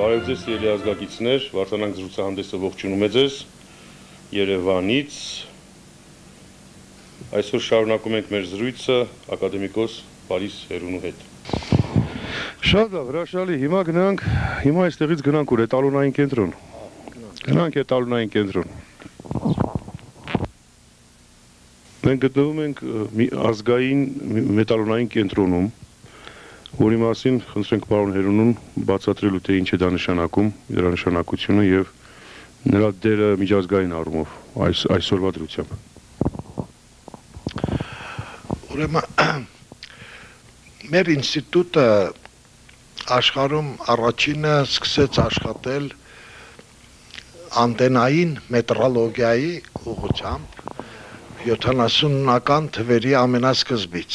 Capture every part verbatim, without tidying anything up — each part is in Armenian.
Բարև ձեզ ելի ազգակիցներ, Վարդանանք զրուցահանդեսը ողջունում է ձեզ Երևանից։ Այսօր շարունակում ենք մեր զրույցը ակադեմիկոս Պարիս Հերունու հետ։ Շատ լավ, հրաշալի, հիմա գնանք, հիմա այստեղից գնանք ուր, էտալոնային կենտրոն։ Գնանք էտալոնային կենտրոն։ Մենք գտնվում ենք ազգային մետալոնային կենտրոնում, որի մասին խնդրենք պարոն Հերունուն բացատրելու թե ինչ է դա նշանակում, դրա նշանակությունը եւ նրա դերը միջազգային առումով այս այսօրվա դրությամբ։ Ուրեմն մեր ինստիտուտը աշխարհում առաջինը սկսեց աշխատել անտենային մետրոլոգիայի ուղղությամբ յոթանասունական թվերի ամենասկզբից։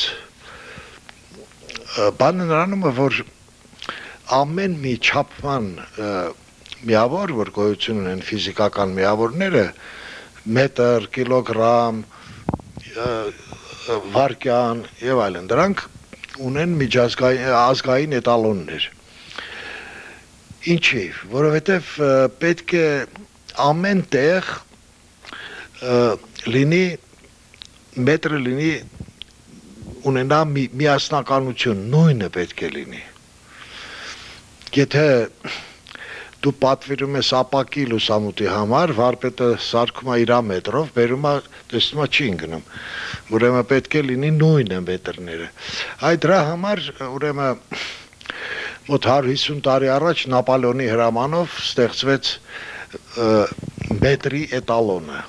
Բանը նրանում է, որ ամեն մի չափման միավոր, որ գոյություն ունեն ֆիզիկական միավորները, մետր, կիլոգրամ, վարկյան եւ այլն, դրանք ունեն միջազգային ազգային էտալոններ։ Ինչի, որովհետեւ պետք է ամեն տեղ լինի մետրը լինի ունենա միասնականություն, նույնը պետք է լինի։ Եթե դու պատվիրում ես ապակի լուսամուտի համար, վարպետը սարքում է իր մետրով, բերում է, տեսնում է չի ընկնում։ Ուրեմն պետք է լինի նույնը մետրները։ Այդ դրա համար, ուրեմն մոտ հարյուր հիսուն տարի առաջ Նապոլեոնի հրամանով ստեղծվեց մետրի էտալոնը,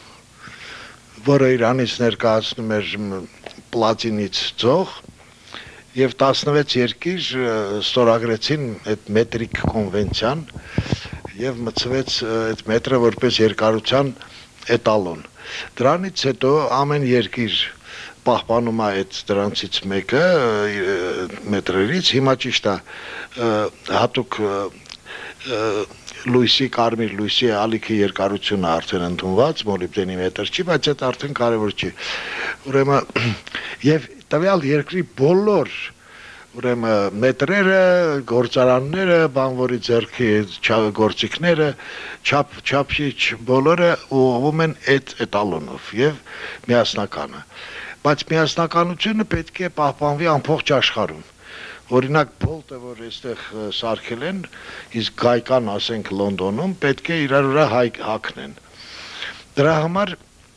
որը Իրանից ներկայացնում էր պլատինից ծող եւ տասնվեց երկիր ստորագրեցին այդ մետրիկ կոնվենցիան եւ մտցվեց այդ մետրը որպես երկարության էտալոն։ Դրանից հետո ամեն երկիր պահպանում է այդ դրանցից մեկը մետրերից, հիմա ճիշտ է հատուկ լույսի, կարմիր լույսի ալիքի երկարությունը արդեն ընդունված, մոլիբդենի մետր չի, բայց այդ արդեն կարևոր չի։ Ուրեմն եւ տվյալ երկրի բոլոր ուրեմն մետրերը, գործարանները, բանվորի ձեռքի գործիքները, չափ չափիչ բոլորը ուղղվում են այդ էտալոնով եւ միասնականը։ Բայց միասնականությունը պետք է պահպանվի ամբողջ աշխարհում։ Օրինակ Բոլտը, որ այստեղ սարքել են, իսկ Գայկան, ասենք Լոնդոնում, պետք է իրար վրա հագնեն։ Դրա համար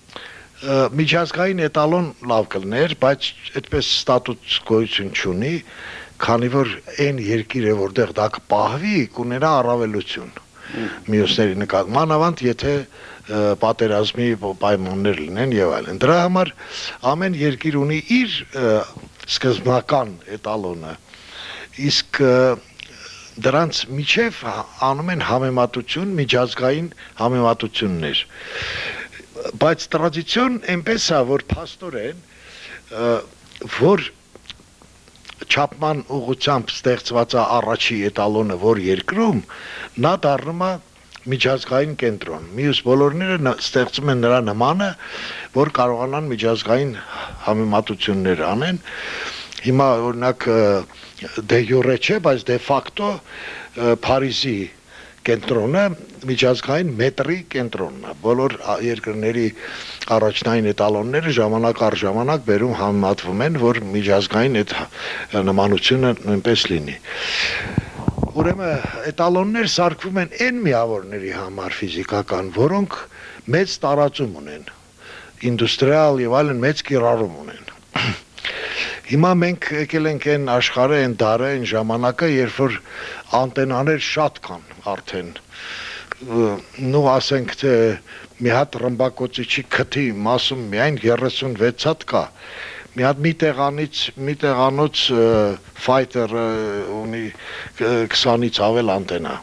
միջազգային էտալոն լավ կլներ, բայց այդպես ստատուտ գոյություն չունի, քանի որ այն երկիրը, որտեղ դա կպահվի, կունենա առավելություն մյուսների նկատմամբ, մանավանդ եթե պատերազմի պայմաններ լինեն եւ այլն։ Դրա համար ամեն երկիր ունի իր սկզբնական էտալոնը, իսկ դրանց միջև անում են համեմատություն, միջազգային համեմատություններ։ Բայց տրադիցիոն այնպես է, որ փաստորեն, որ չափման ուղղությամբ ստեղծված է առաջի էտալոնը, որ երկրում, նա դառնում է միջազգային կենտրոն։ Մյուս բոլորները ստեղծում են նրա նմանը, որ կարողանան միջազգային համեմատություններ անեն։ Հիմա օրինակ դե յուրե չէ, բայց դե ֆակտո Փարիզի կենտրոնը միջազգային մետրի կենտրոնն է։ Բոլոր երկրների առաջնային էտալոնները ժամանակ առ ժամանակ բերում համեմատվում են, որ միջազգային այդ նմանությունը նույնպես լինի։ Ուրեմն էտալոններ սարքվում են այն միավորների համար ֆիզիկական, որոնք մեծ տարածում ունեն, ինդուստրիալ եւ այլն մեծ կիրառում ունեն։ Հիմա մենք եկել ենք այն աշխարհը, այն դարը, այն ժամանակը, երբ որ անտենաներ շատ կան արդեն։ Նու ասենք թե մի հատ ռմբակոծիչի քթի մասում միայն երեսունվեց հատ կա։ Մի հատ մի տեղանից, մի տեղանոց ֆայթերը ունի քսանից ավել անտենա։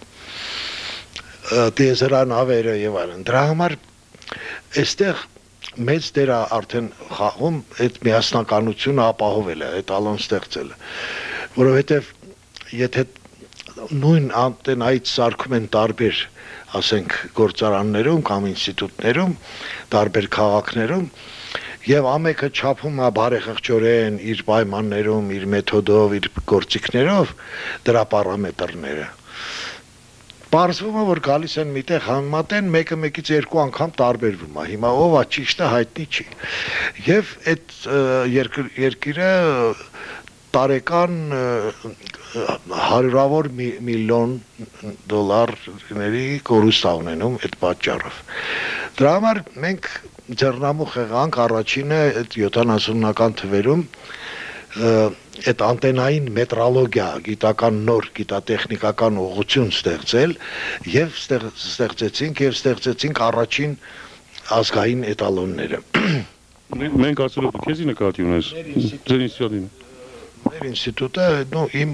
Տիեզերանավերը եւ այլն։ Դրա համար այստեղ մեծ դեր արդեն խաղում այդ միասնականությունը ապահովելը, էտալոն ստեղծելը, որովհետև եթե նույն անտենայից սարքում են տարբեր, ասենք, գործարաններում կամ ինստիտուտներում, տարբեր քաղաքներում, եւ ամենը չափում է բարեխղճորեն իր պայմաններում, իր մեթոդով, իր գործիքներով դրա պարամետրները։ Պարզվում է, որ գալիս են միտեղ համեմատեն, մեկը մեկից երկու անգամ տարբերվում է։ Հիմա ով է ճիշտը հայտնի չի։ Եվ այդ երկիրը տարեկան հարյուրավոր միլիոն դոլարների կորուստ ունենում այդ պատճառով։ Դրա համար մենք ձեռնամուխ եղանք առաջինը այդ յոթանասունական թվերում այդ անտենային մետրոլոգիա, գիտական նոր գիտատեխնիկական ուղղություն ստեղծել եւ ստեղծեցինք եւ ստեղծեցինք առաջին ազգային էտալոնները։ Մենք ասելով քեզի նկատի ունես։ Ձեր ինստիտուտին։ Մեր ինստիտուտը նո իմ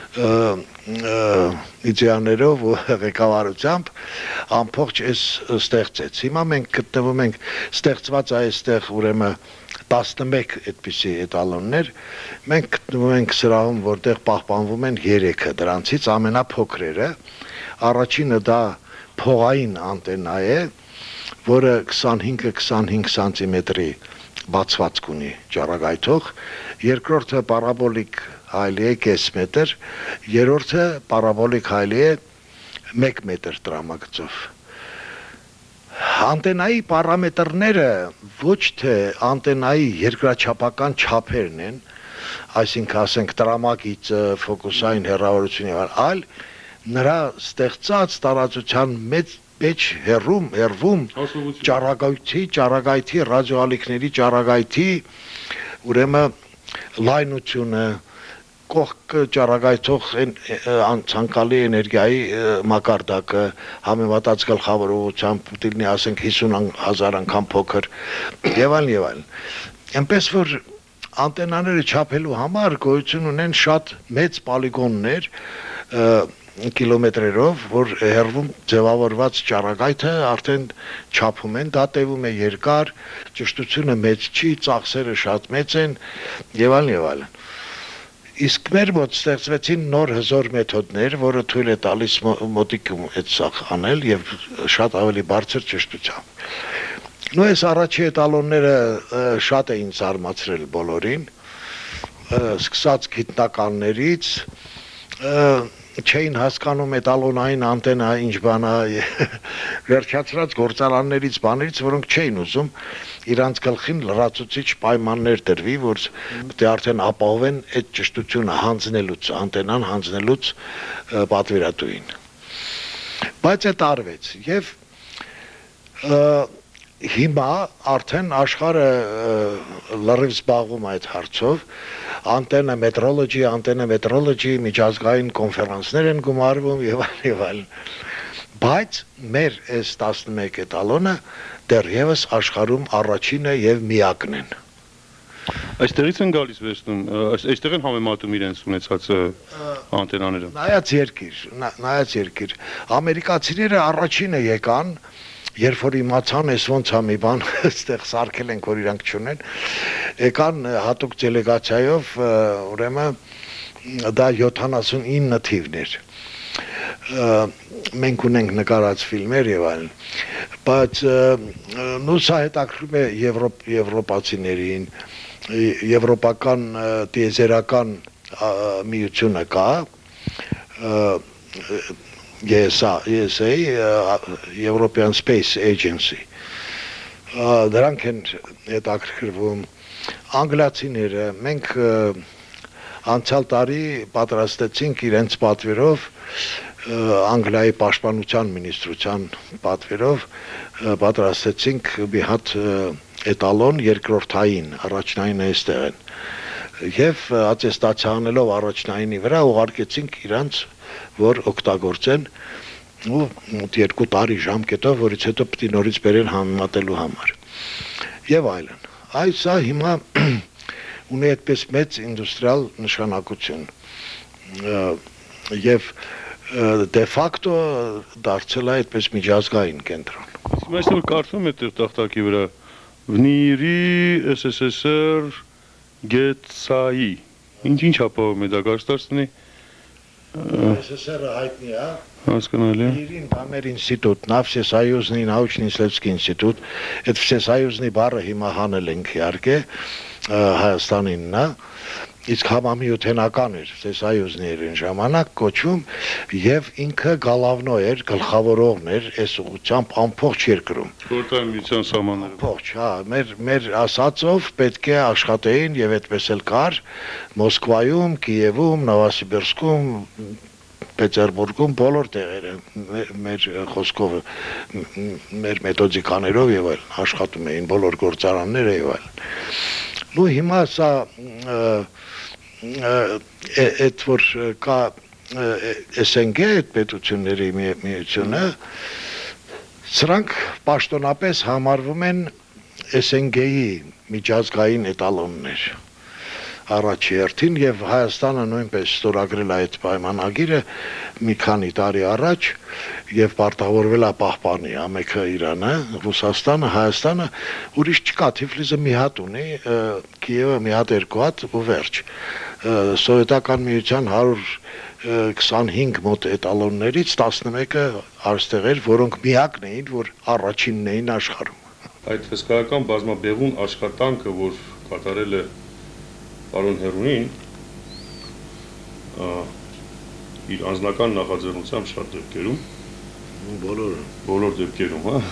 իդեաներով ու ղեկավարությամբ ամբողջ էս ստեղծեց։ Հիմա մենք գտնվում ենք ստեղծված այստեղ ուրեմն տասնմեկ այդպիսի էտալոններ, մենք գտնվում ենք սրահում, որտեղ պահպանվում են երեքը, դրանցից ամենափոքրերը, առաջինը դա փողային անտենա է, որը քսանհինգ քսանհինգ սանտիմետրի բացվածք ունի ճառագայթող, երկրորդը պարաբոլիկ հայլի է կես մետր, երրորդը պարաբոլիկ հայլի է մեկ մետր տրամագծով։ Անտենայի պարամետրները ոչ թե անտենայի երկրաչափական չափերն են, այսինքն ասենք տրամագիծը, ֆոկուսային հեռավորությունը, այլ նրա ստեղծած տարածության մեծ մեջ հեռում, հեռվում ճառագայթի, ճառագայթի, ռադիոալիքների ճառագայթի, ուրեմն լայնությունը, կողք ճառագայթող ցանկալի էներգիայի մակարդակը համեմատած գլխավոր ուղղությամբ դիլնի ասենք հիսուն հազար անգամ փոքր եւ այլն եւ այլն։ Այնպես որ անտենաները չափելու համար գոյություն ունեն շատ մեծ պոլիգոններ կիլոմետրերով, որ հեռվում ձևավորված ճառագայթը արդեն չափում են, դա տևում է երկար, ճշտությունը մեծ չի, ծախսերը շատ մեծ են եւ այլն եւ այլն։ Իսկ մեր մոտ ստեղծվեցին նոր հզոր մեթոդներ, որը թույլ է տալիս մոտիկում այդ սախ անել եւ շատ ավելի բարձր ճշտությամբ։ Նույնպես առաջի էտալոնները շատ էին զարմացրել բոլորին, սկսած գիտնականներից, չէին հասկանում էտալոնային անտենա ինչ բան է, վերջացրած գործարաններից բաներից, որոնք չէին ուզում իրանց գլխին լրացուցիչ պայմաններ դրվի, որ պետք է արդեն ապահովեն այդ ճշտությունը հանձնելուց, անտենան հանձնելուց պատվիրատուին։ Բայց այդ արվեց եւ հիմա արդեն աշխարհը լրիվ զբաղվում այդ հարցով, անտենա մետրոլոգի, անտենա մետրոլոգի միջազգային կոնֆերանսներ են գումարվում եւ այլն եւ այլն։ Բայց մեր այս տասնմեկ էտալոնը դեռևս աշխարհում առաջինը եւ միակն են։ Այստեղից են գալիս վերցնում, այստեղ են համեմատում իրենց ունեցած անտենաները։ Նայած երկիր, նայած երկիր։ Ամերիկացիները առաջինը եկան, երբ որ իմացան, էս ոնց է մի բան, այստեղ սարքել ենք, որ իրանք չունեն, եկան հատուկ դելեգացիայով, ուրեմն դա յոթանասունինը թիվներ։ Մենք ունենք նկարած ֆիլմեր եւ այլն, բայց նույն սա հետաքրքրում է եվրոպացիներին, եվրոպական տիեզերական միությունը կա, E S A, European Space Agency, դրանք են հետաքրքրվում, անգլիացիները, մենք անցյալ տարի պատրաստեցինք իրենց պատվերով Անգլիայի պաշտպանության մինիստրության պատվերով պատրաստեցինք մի հատ էտալոն երկրորդային, առաջնային այստեղ են։ Եվ ատեստացիա անելով առաջնայինի վրա ուղարկեցինք իրանց, որ օգտագործեն ու երկու տարի ժամկետով, որից հետո պետք է նորից բերեն համեմատելու համար։ Եվ այլն։ Այս սա հիմա ունի այդպես մեծ ինդուստրիալ նշանակություն եւ դե ֆակտո դարձել է այդպես միջազգային կենտրոն։ Իսկ այստեղ կարծում եմ այդտեղ տախտակի վրա վնիրի S S S R Գեցայի ինչ-ինչ ապահովում է դա կարծտարցնի S S S R-ը հայտնի է, հասկանալի է։ Իրին դա մեր ինստիտուտն է, Всесоюзный научно-исследовательский ինստիտուտ, այդ Всесоюзный բառը հիմա հանել ենք իհարկե Հայաստանինն է, իսկ համամիութենական էր Սեսայոզներն ժամանակ կոչվում եւ ինքը գալավնո էր, գլխավորողն էր այս ուղղությամբ ամբողջ երկրում։ Խորհրդային միության սահմանները։ Ամբողջ, հա, մեր մեր ասածով պետք է աշխատեին եւ այդպես էլ կար Մոսկվայում, Կիևում, Նովոսիբիրսկում, Պետերբուրգում բոլոր տեղերը մեր խոսքով մեր մեթոդիկաներով եւ այլն աշխատում էին բոլոր գործարանները եւ այլն։ Ու հիմա սա այդ որ կա էս են գե այդ պետությունների միությունը սրանք պաշտոնապես համարվում են էս են գեի միջազգային էտալոններ առաջի հերթին եւ Հայաստանը նույնպես ստորագրել է այդ պայմանագիրը մի քանի տարի առաջ եւ պարտավորվել է պահպանի ամենքը Իրանը, Ռուսաստանը, Հայաստանը, ուրիշ չկա, Թիֆլիսը մի հատ ունի, Կիևը մի հատ երկու հատ ու վերջ։ Սովետական միության հարյուր քսանհինգ մոտ էտալոններից տասնմեկը արստեղեր, որոնք միակն էին, որ առաջինն էին աշխարհում։ Այդ հսկայական բազմաբեղուն աշխատանքը, որ կատարել է պարոն Հերունին, իր անձնական նախաձեռնությամբ շատ դեպքերում, բոլոր բոլոր դեպքերում, հա,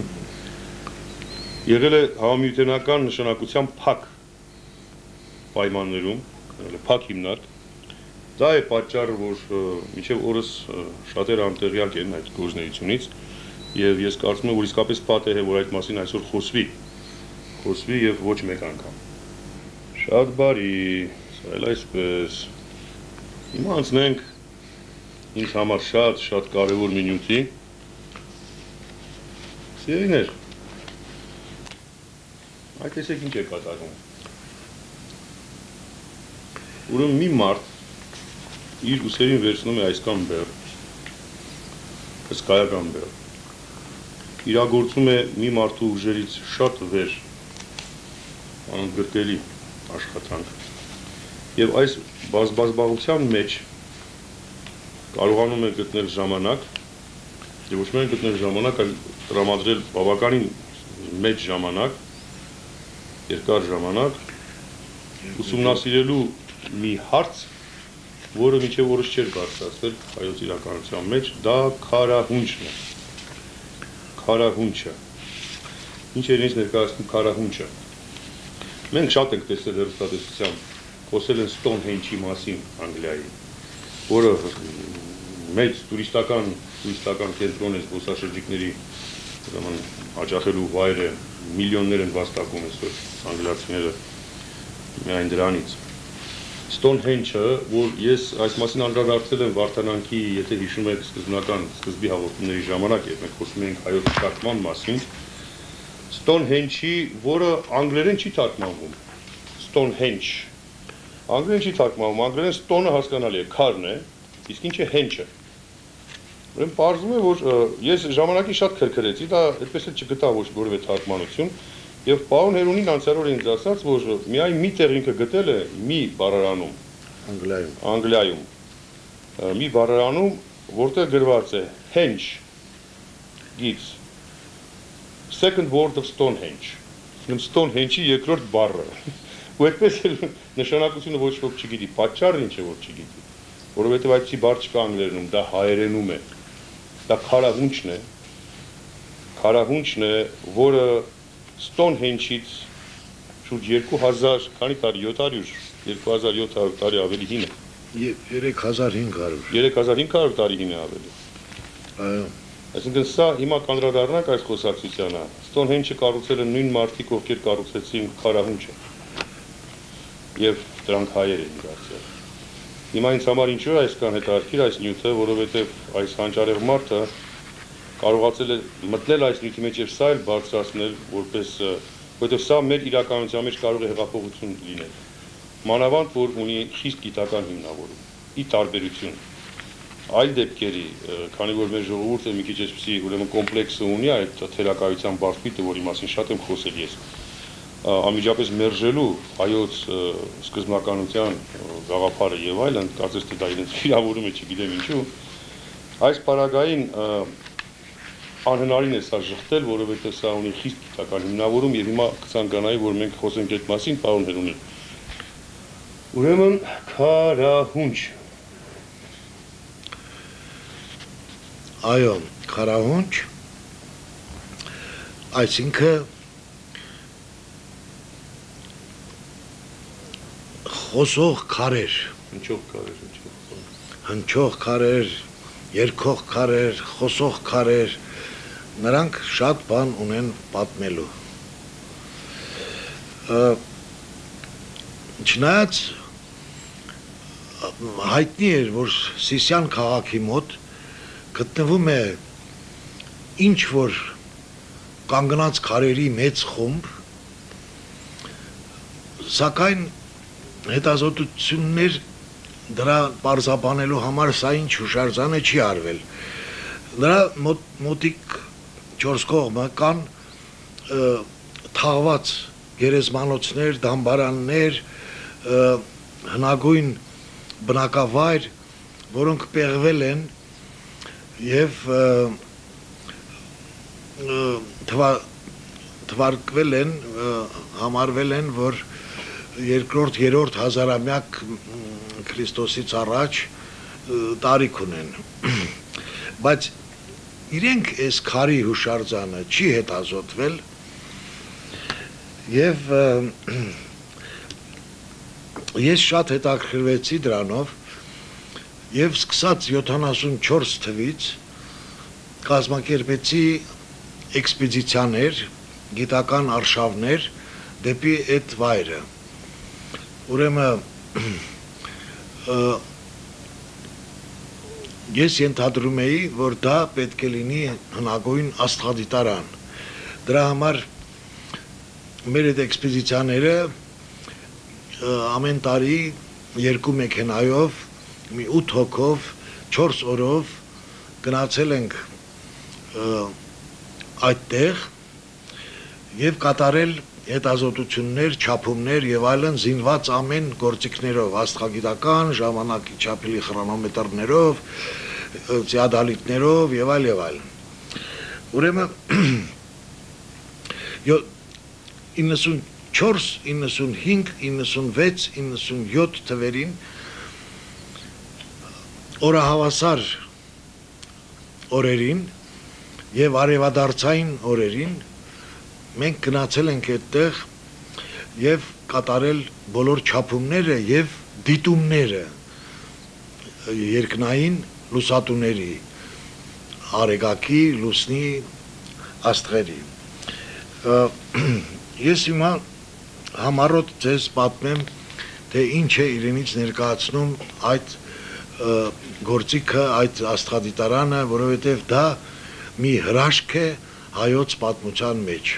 եղել է համամիութենական նշանակության փակ պայմաններում, փակ հիմնարկ, դա է պատճառը, որ մինչև օրս շատերը անտեղյակ են այդ գործունեությունից, եւ ես կարծում եմ, որ իսկապես պատեհ է, որ այդ մասին այսօր խոսվի, խոսվի եւ ոչ մեկ անգամ։ Շատ բարի, սա էլ այսպես։ Հիմա անցնենք ինձ համար շատ, շատ կարևոր մի նյութի։ Սիրելիներ, այդ տեսեք ինչ է կատարվում։ Ուրեմն մի մարդ իր ուսերին վերցնում է այսքան բեռ, հսկայական բեռ, իրագործում է մի մարդու ուժերից շատ վեր, անգրկելի աշխատանք, եւ այս բազմազբաղության մեջ կարողանում է գտնել ժամանակ, եւ ոչ միայն գտնել ժամանակ, այլ տրամադրել բավականին մեծ ժամանակ, երկար ժամանակ, ուսումնասիրելու մի հարց, որը մինչև օրս չէր բարձրացվել հայոց իրականության մեջ, դա քարահունչն է։ Քարահունչը։ Ինչ է ինձ ներկայացնում քարահունչը։ Մենք շատ ենք տեսել հեռուստատեսությամբ, խոսել են Սթոնհենջի մասին Անգլիայի, որը մեծ տուրիստական տուրիստական կենտրոն է զբոսաշրջիկների հաճախելու վայր է, միլիոններ են վաստակում այսօր անգլիացիները միայն դրանից։ Սթոնհենջը, որ ես այս մասին անդրադարձել եմ Վարդանանքի, եթե հիշում եք, սկզբնական սկզբի հաղորդումների ժամանակ, երբ մենք խոսում էինք հայոց թարգման մասին, Stonehenge-ի, որը անգլերեն չի թարգմանվում, Stonehenge, անգլերեն չի թարգմանվում, անգլերեն Stone-ը հասկանալի է, քարն է, իսկ ինչ է Henge-ը։ Ուրեմն պարզվում է, որ ես ժամանակին շատ քրքրեցի, դա այդպես էլ չգտա ոչ որևէ թարգմանություն, եւ պարոն Հերունին անցյալ օր ինձ ասաց, որ միայն մի տեղ ինքը գտել է մի բառարանում, Անգլիայում, Անգլիայում, մի բառարանում, որտեղ գրված է Henge, գից, second word of Stonehenge, Stonehenge-ի երկրորդ բառը, ու այդպես էլ նշանակությունը ոչ ոք չգիտի, պատճառը ինչ է, որ չգիտի, որովհետև այդպիսի բառ չկա անգլերենում, դա հայերենում է, դա քարահունչն է, քարահունչն է, որը Stonehenge-ից շուրջ երկու հազար, քանի տարի, յոթ հարյուր, երկու հազար յոթ հարյուր տարի ավելի հին է։ երեք հազար հինգ հարյուր։ երեք հազար հինգ հարյուր տարի հին է ավելի։ Այո։ Այսինքն սա հիմա կանդրադառնանք այս խոսակցությանը։ Stonehenge-ը կառուցել են նույն մարդիկ, ովքեր կառուցեցին քարահունչը։ Եվ դրանք հայեր էին դարձել։ Հիմա ինձ համար ինչու է այսքան հետաքրքիր այս նյութը, որովհետև այս հանճարեղ մարդը կարողացել է մտնել այս նյութի մեջ եւ սա էլ բարձրացնել որպես, որովհետև սա մեր իրականության մեջ կարող է հեղափոխություն լինել։ Մանավանդ որ ունի խիստ գիտական հիմնավորում, ի տարբերություն այլ դեպքերի, քանի որ մեր ժողովուրդը մի քիչ այսպեսի ուրեմն կոմպլեքսը ունի այդ թերակայության բարդույթը, որի մասին շատ եմ խոսել ես, անմիջապես մերժելու հայոց սկզբնականության գաղափարը եւ այլն, կարծես թե դա իրենց վիրավորում է, չգիտեմ ինչու, այս պարագային անհնարին է սա ժխտել, որովհետև սա ունի խիստ գիտական հիմնավորում եւ հիմա կցանկանայի, որ մենք խոսենք այդ մասին, պարոն Հերունի։ Ուրեմն քարահունչ։ Այո, քարահունչ, այսինքն խոսող քարեր, Հնչող քարեր, հնչող քարեր։ հնչող քարեր, երգող քարեր, խոսող քարեր, նրանք շատ բան ունեն պատմելու։ Չնայած հայտնի էր, որ Սիսիան քաղաքի մոտ գտնվում է ինչ որ կանգնած քարերի մեծ խումբ, սակայն հետազոտություններ դրա պարզաբանելու համար սա ինչ հուշարձան է չի արվել։ Դրա մոտ, մոտիկ չորս կողմը կան թաղված գերեզմանոցներ, դամբարաններ, հնագույն բնակավայր, որոնք պեղվել են եւ թվարկվել են, համարվել են, որ երկրորդ, երրորդ հազարամյակ Քրիստոսից առաջ տարիք ունեն։ Բայց իրենք այս քարի հուշարձանը չի հետազոտվել եւ ես շատ հետաքրքրվեցի դրանով եւ սկսած յոթանասունչորս թվից կազմակերպեցի էքսպեդիցիաներ, գիտական արշավներ դեպի այդ վայրը։ Ուրեմն ես ենթադրում էի, որ դա պետք է լինի հնագույն աստղադիտարան։ Դրա համար մեր այդ էքսպեդիցիաները ամեն տարի երկու մեքենայով, մի ութ հոգով, չորս օրով գնացել ենք այդտեղ եւ կատարել հետազոտություններ, չափումներ եւ այլն զինված ամեն գործիքներով, աստղագիտական, ժամանակի չափելի խրոնոմետրներով, ծիադալիտներով եւ այլ եւ այլն։ Ուրեմն իննսունչորս, իննսունհինգ, իննսունվեց, իննսունյոթ թվերին օրահավասար օրերին եւ արևադարձային օրերին մենք գնացել ենք այդտեղ եւ կատարել բոլոր չափումները եւ դիտումները երկնային լուսատուների, արեգակի, լուսնի, աստղերի։ Ես հիմա համառոտ ձեզ պատմեմ, թե ինչ է իրենից ներկայացնում այդ գործիքը, այդ աստղադիտարանը, որովհետեւ դա մի հրաշք է հայոց պատմության մեջ։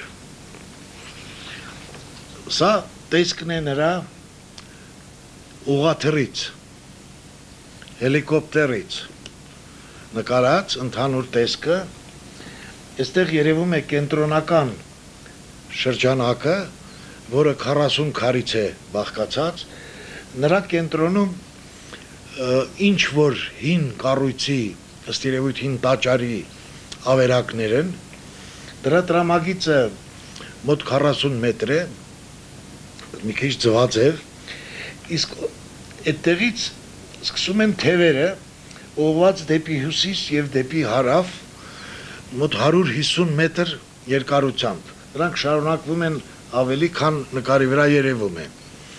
Սա տեսքն է նրա ուղղաթռից, հելիկոպտերից նկարած ընդհանուր տեսքը, այստեղ երևում է կենտրոնական շրջանակը, որը քառասուն քարից է բաղկացած, նրա կենտրոնում ինչ որ հին կառույցի, ըստ երևույթ հին տաճարի ավերակներ են, դրա տրամագիծը մոտ քառասուն մետր է, մի քիչ ձվածև, իսկ այդտեղից սկսում են թևերը ուղղված դեպի հյուսիս եւ դեպի հարավ մոտ հարյուր հիսուն մետր երկարությամբ։ Դրանք շարունակվում են ավելի, քան նկարի վրա երևում է։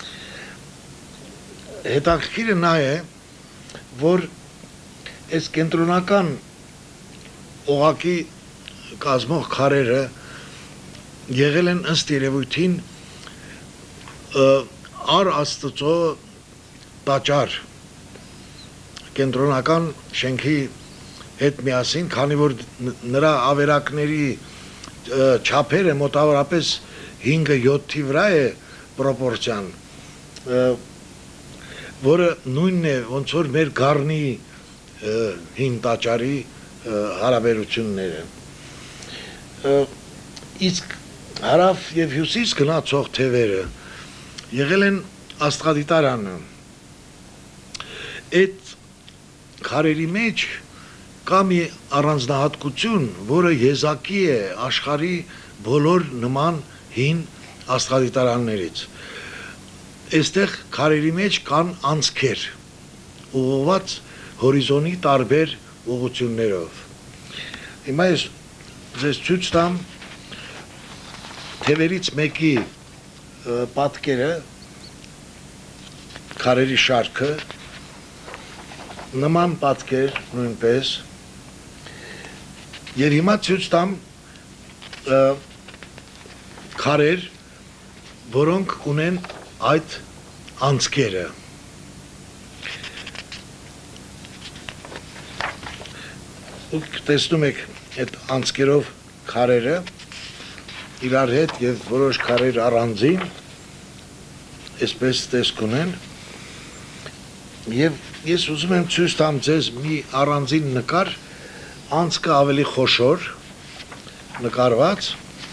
Հետաքրքիրը նա է, որ այս կենտրոնական օղակի կազմող քարերը եղել են ըստ երևույթին առ Աստծո տաճար կենտրոնական շենքի հետ միասին, քանի որ նրա ավերակների չափերը մոտավորապես հինգը յոթի վրա է պրոպորցիան, որը նույնն է ոնց որ մեր Գառնի հին տաճարի հարաբերությունները։ Իսկ հարավ եւ հյուսիս գնացող թևերը եղել են աստղադիտարանը։ Այդ քարերի մեջ կա մի առանձնահատկություն, որը եզակի է աշխարհի բոլոր նման հին աստղադիտարաններից։ այստեղ քարերի մեջ կան անցքեր, ուղղված հորիզոնի տարբեր ուղղություններով։ Հիմա ես ձեզ ցույց տամ թևերից մեկի պատկերը, քարերի շարքը, նման պատկեր նույնպես, եւ հիմա ցույց տամ քարեր, որոնք ունեն այդ անցքերը։ Դուք տեսնում եք այդ անցքերով քարերը իրար հետ եւ որոշ քարեր առանձին այսպես տեսք ունեն եւ ես ուզում եմ ցույց տամ ձեզ մի առանձին նկար, անցքը ավելի խոշոր նկարված,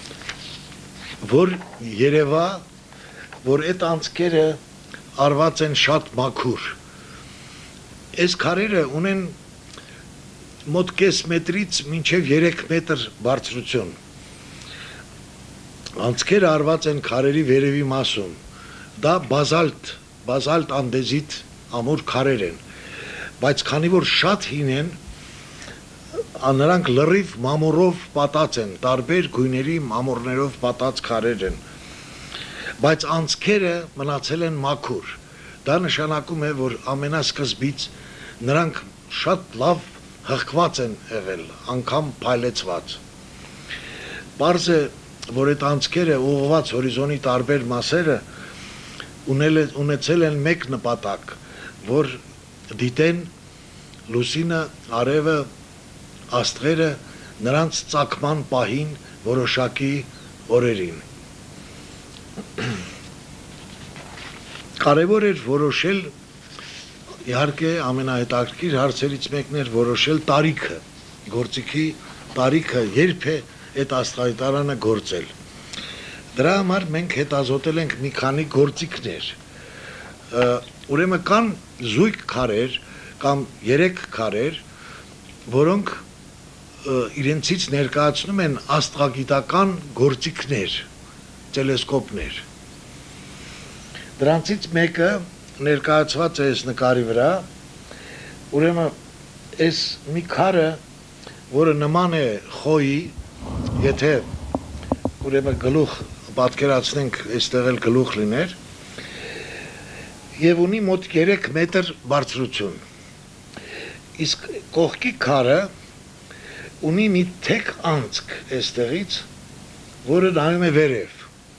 որ երևա, որ այդ անցքերը արված են շատ մաքուր։ Այս քարերը ունեն մոտ կես մետրից մինչև երեք մետր բարձրություն։ Անցքերը արված են քարերի վերևի մասում։ Դա բազալտ, բազալտ անդեզիտ ամուր քարեր են, բայց քանի որ շատ հին են, նրանք լրիվ մամորով պատած են, տարբեր գույների մամորներով պատած քարեր են, բայց անցքերը մնացել են մաքուր։ Դա նշանակում է, որ ամենասկզբից նրանք շատ լավ հղկված են եղել, անգամ փայլեցված։ Պարզ է, որ այդ անցքերը ուղղված հորիզոնի տարբեր մասերը ունեցել են մեկ նպատակ, որ դիտեն լուսինը, արևը, աստղերը նրանց ծագման պահին որոշակի օրերին։ Կարևոր էր որոշել, իհարկե ամենահետաքրքիր հարցերից մեկն էր որոշել տարիքը, գործիքի տարիքը, երբ է այդ աստղադիտարանը գործել։ Դրա համար մենք հետազոտել ենք մի քանի գործիքներ։ Ուրեմն կան զույգ քարեր կամ երեք քարեր, որոնք իրենցից ներկայացնում են աստղագիտական գործիքներ, տելեսկոպներ։ Դրանցից մեկը ներկայացված է այս նկարի վրա, ուրեմն այս մի քարը, որը նման է խոյի, եթե ուրեմն գլուխ պատկերացնենք, այստեղ էլ գլուխ լիներ, եւ ունի մոտ երեք մետր բարձրություն։ Իսկ կողքի քարը ունի մի թեք անցք այստեղից, որը նայում է վերև։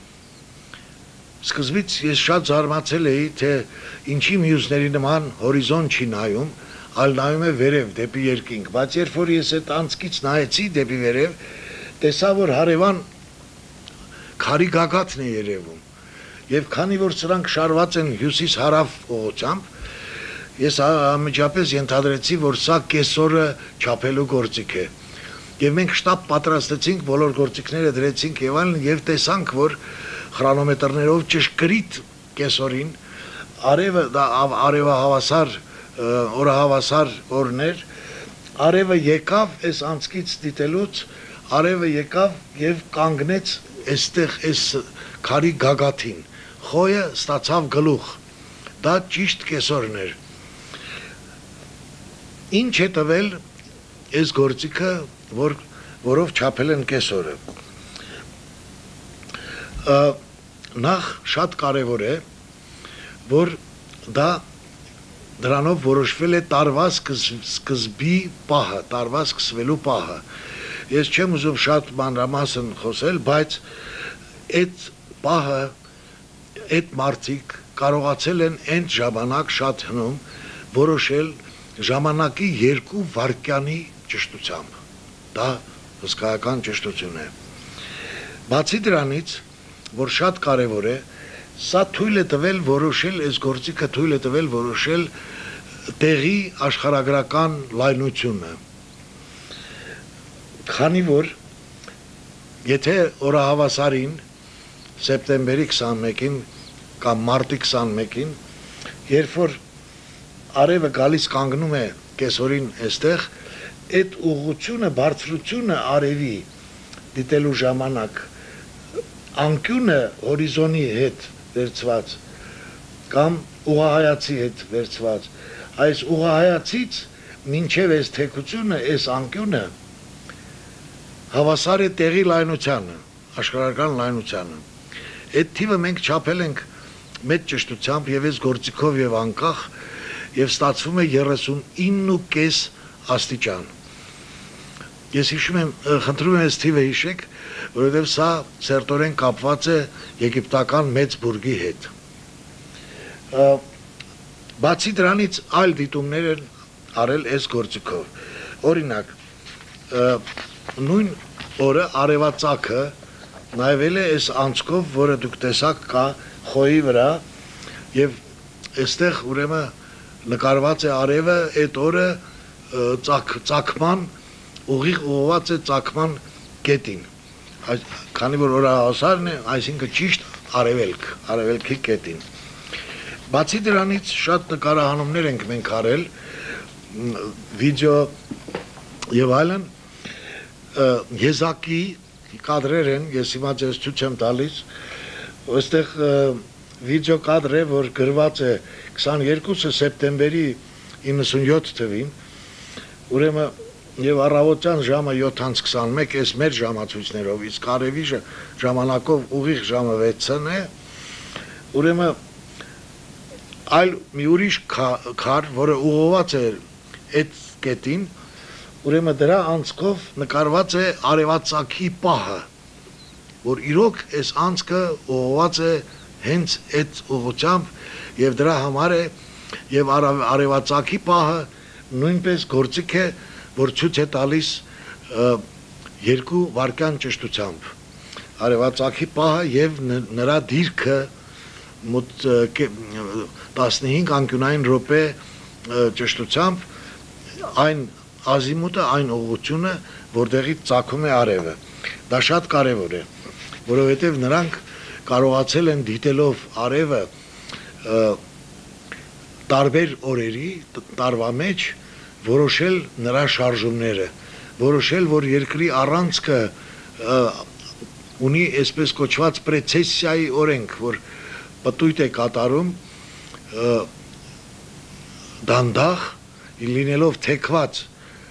Սկզբից ես շատ զարմացել էի, թե ինչի մյուսների նման հորիզոն չի նայում, այլ նայում է վերև դեպի երկինք, բայց երբ որ ես այդ անցքից նայեցի դեպի վերև, տեսա, որ հարևան քարի գագաթն է երևում։ Եվ քանի որ սրանք շարված են հյուսիս-հարավ ուղղությամբ, ես անմիջապես ենթադրեցի, որ սա կեսօրը չափելու գործիք է։ Եվ մենք շտապ պատրաստեցինք, բոլոր գործիքները դրեցինք եւ այլն, եւ տեսանք, որ խրոնոմետրներով ճշգրիտ կեսօրին արևը դա արևահավասար օրահավասար օրներ, արևը եկավ այս անցքից դիտելուց, արևը եկավ եւ կանգնեց այստեղ այս քարի գագաթին։ Խոյը ստացավ գլուխ։ Դա ճիշտ կեսօրն էր։ Ինչ է տվել այս գործիքը, որ որով չափել են կեսօրը։ Նախ շատ կարևոր է, որ դա դրանով որոշվել է տարվա սկզբի պահը, տարվա սկսվելու պահը։ Ես չեմ ուզում շատ մանրամասն խոսել, բայց այդ պահը, այդ մարդիկ կարողացել են այդ ժամանակ շատ հնում որոշել ժամանակի երկու վայրկյանի ճշտությամբ։ Դա հսկայական ճշտություն է։ Բացի դրանից, որ շատ կարևոր է, սա թույլ է տվել որոշել, այս գործիքը թույլ է տվել որոշել տեղի աշխարհագրական լայնությունը։ Քանի որ եթե օրահավասարին սեպտեմբերի քսանմեկին կամ մարտի քսանմեկին, երբ որ արևը գալիս կանգնում է կեսօրին այստեղ, այդ ուղղությունը, բարձրությունը արևի դիտելու ժամանակ անկյունը հորիզոնի հետ վերցված կամ ուղղահայացի հետ վերցված, այս ուղղահայացից մինչև այս թեկությունը, այս անկյունը հավասար է տեղի լայնությանը, աշխարհական լայնությանը։ Այդ թիվը մենք չափել ենք մեծ ճշտությամբ եւ այս գործիքով եւ անկախ եւ ստացվում է երեսունինը կես աստիճան։ Ես հիշում եմ, խնդրում եմ այս թիվը հիշեք, որովհետեւ սա ցերտորեն կապված է եգիպտական մեծ բուրգի հետ։ Բացի դրանից այլ դիտումներ են արել այս գործիքով։ Օրինակ, նույն օրը արևածագը նայվել է այս անցքով, որը դուք տեսաք կա խոյի վրա եւ այստեղ ուրեմն նկարված է արևը այդ օրը ծակ ծակման ուղիղ ուղղված է ծակման կետին, քանի որ օրահասարն է, այսինքն ճիշտ արևելք, արևելքի կետին։ Բացի դրանից շատ նկարահանումներ ենք մենք արել, վիդեո եւ այլն, եզակի կադրեր են, ես հիմա ձեզ ցույց եմ տալիս, այստեղ վիդեո կադր է, որ գրված է քսաներկուսը սեպտեմբերի իննսունյոթ թվին, ուրեմն եւ առավոտյան ժամը յոթ քսանմեկ, այս մեր ժամացույցներով, իսկ արևի ժամանակով ուղիղ ժամը վեցն է, ուրեմն այլ մի ուրիշ քար, որը ուղղված է այդ կետին, ուրեմն դրա անցքով նկարված է արևածագի պահը, որ իրոք այս անցքը ուղղված է հենց այդ ուղղությամբ եւ դրա համար է եւ արևածագի պահը նույնպես գործիք է, որ ցույց է տալիս երկու վայրկյան ճշտությամբ։ Արևածագի պահը եւ նրա դիրքը մոտ տասնհինգ անկյունային րոպե ճշտությամբ այն ազիմուտը, այն ուղղությունը, որտեղից ծագում է արևը։ Դա շատ կարևոր է, որովհետև նրանք կարողացել են դիտելով արևը տարբեր օրերի, տարվա մեջ որոշել նրա շարժումները, որոշել, որ երկրի առանցքը ունի այսպես կոչված պրեցեսիայի օրենք, որ պտույտ է կատարում դանդաղ, լինելով թեքված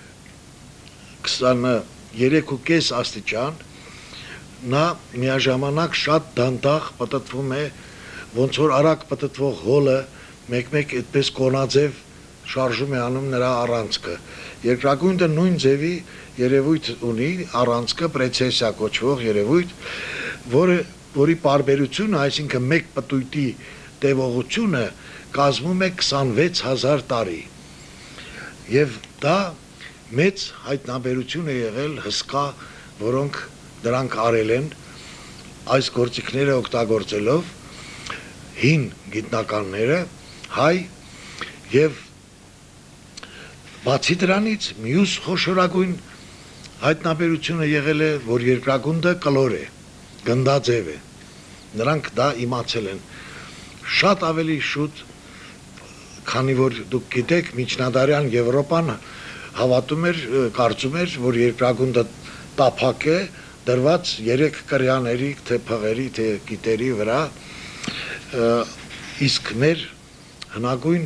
քսաներեք ու կես աստիճան, նա միաժամանակ շատ դանդաղ պտտվում է, ոնց որ արագ պտտվող հոլը մեկ-մեկ այդպես կոնաձև շարժում է անում նրա առանցքը։ Երկրագույնը նույն ձևի երևույթ ունի, առանցքը պրեցեսիա կոչվող երևույթ, որը որի պարբերությունը, այսինքն մեկ պտույտի տևողությունը կազմում է քսանվեց հազար տարի։ Եվ դա մեծ հայտնաբերություն է եղել հսկա, որոնք դրանք արել են այս գործիքները օգտագործելով հին գիտնականները, հայ եւ բացի դրանից մյուս խոշորագույն հայտնաբերությունը եղել է, որ երկրագունդը կլոր է, գնդաձև է։ Նրանք դա իմացել են շատ ավելի շուտ, քանի որ դուք գիտեք, միջնադարյան Եվրոպան հավատում էր, կարծում էր, որ երկրագունդը տափակ է, դրված երեք կրյաների, թե փղերի, թե գիտերի վրա, իսկ մեր հնագույն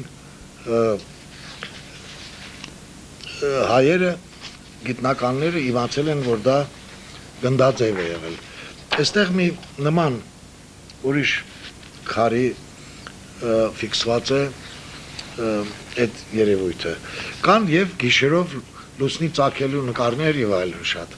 հայերը, գիտնականները իմացել են, որ դա գնդաձև է եղել։ Այստեղ մի նման ուրիշ քարի ֆիքսված է այդ երևույթը։ Կան եւ գիշերով լուսնի ծագելու նկարներ եւ այլն շատ։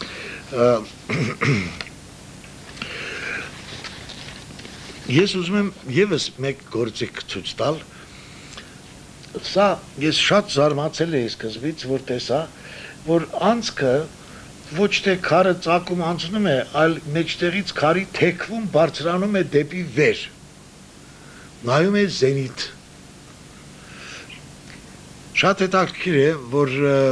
Ես ուզում եմ եւս մեկ գործիք ցույց տալ։ Սա ես շատ զարմացել էի սկզբից, որ տեսա, որ անցքը ոչ թե քարը ծակում անցնում է, այլ մեջտեղից քարի թեքվում բարձրանում է դեպի վեր։ Նայում է զենիթ։ Շատ հետաքրքիր է, որ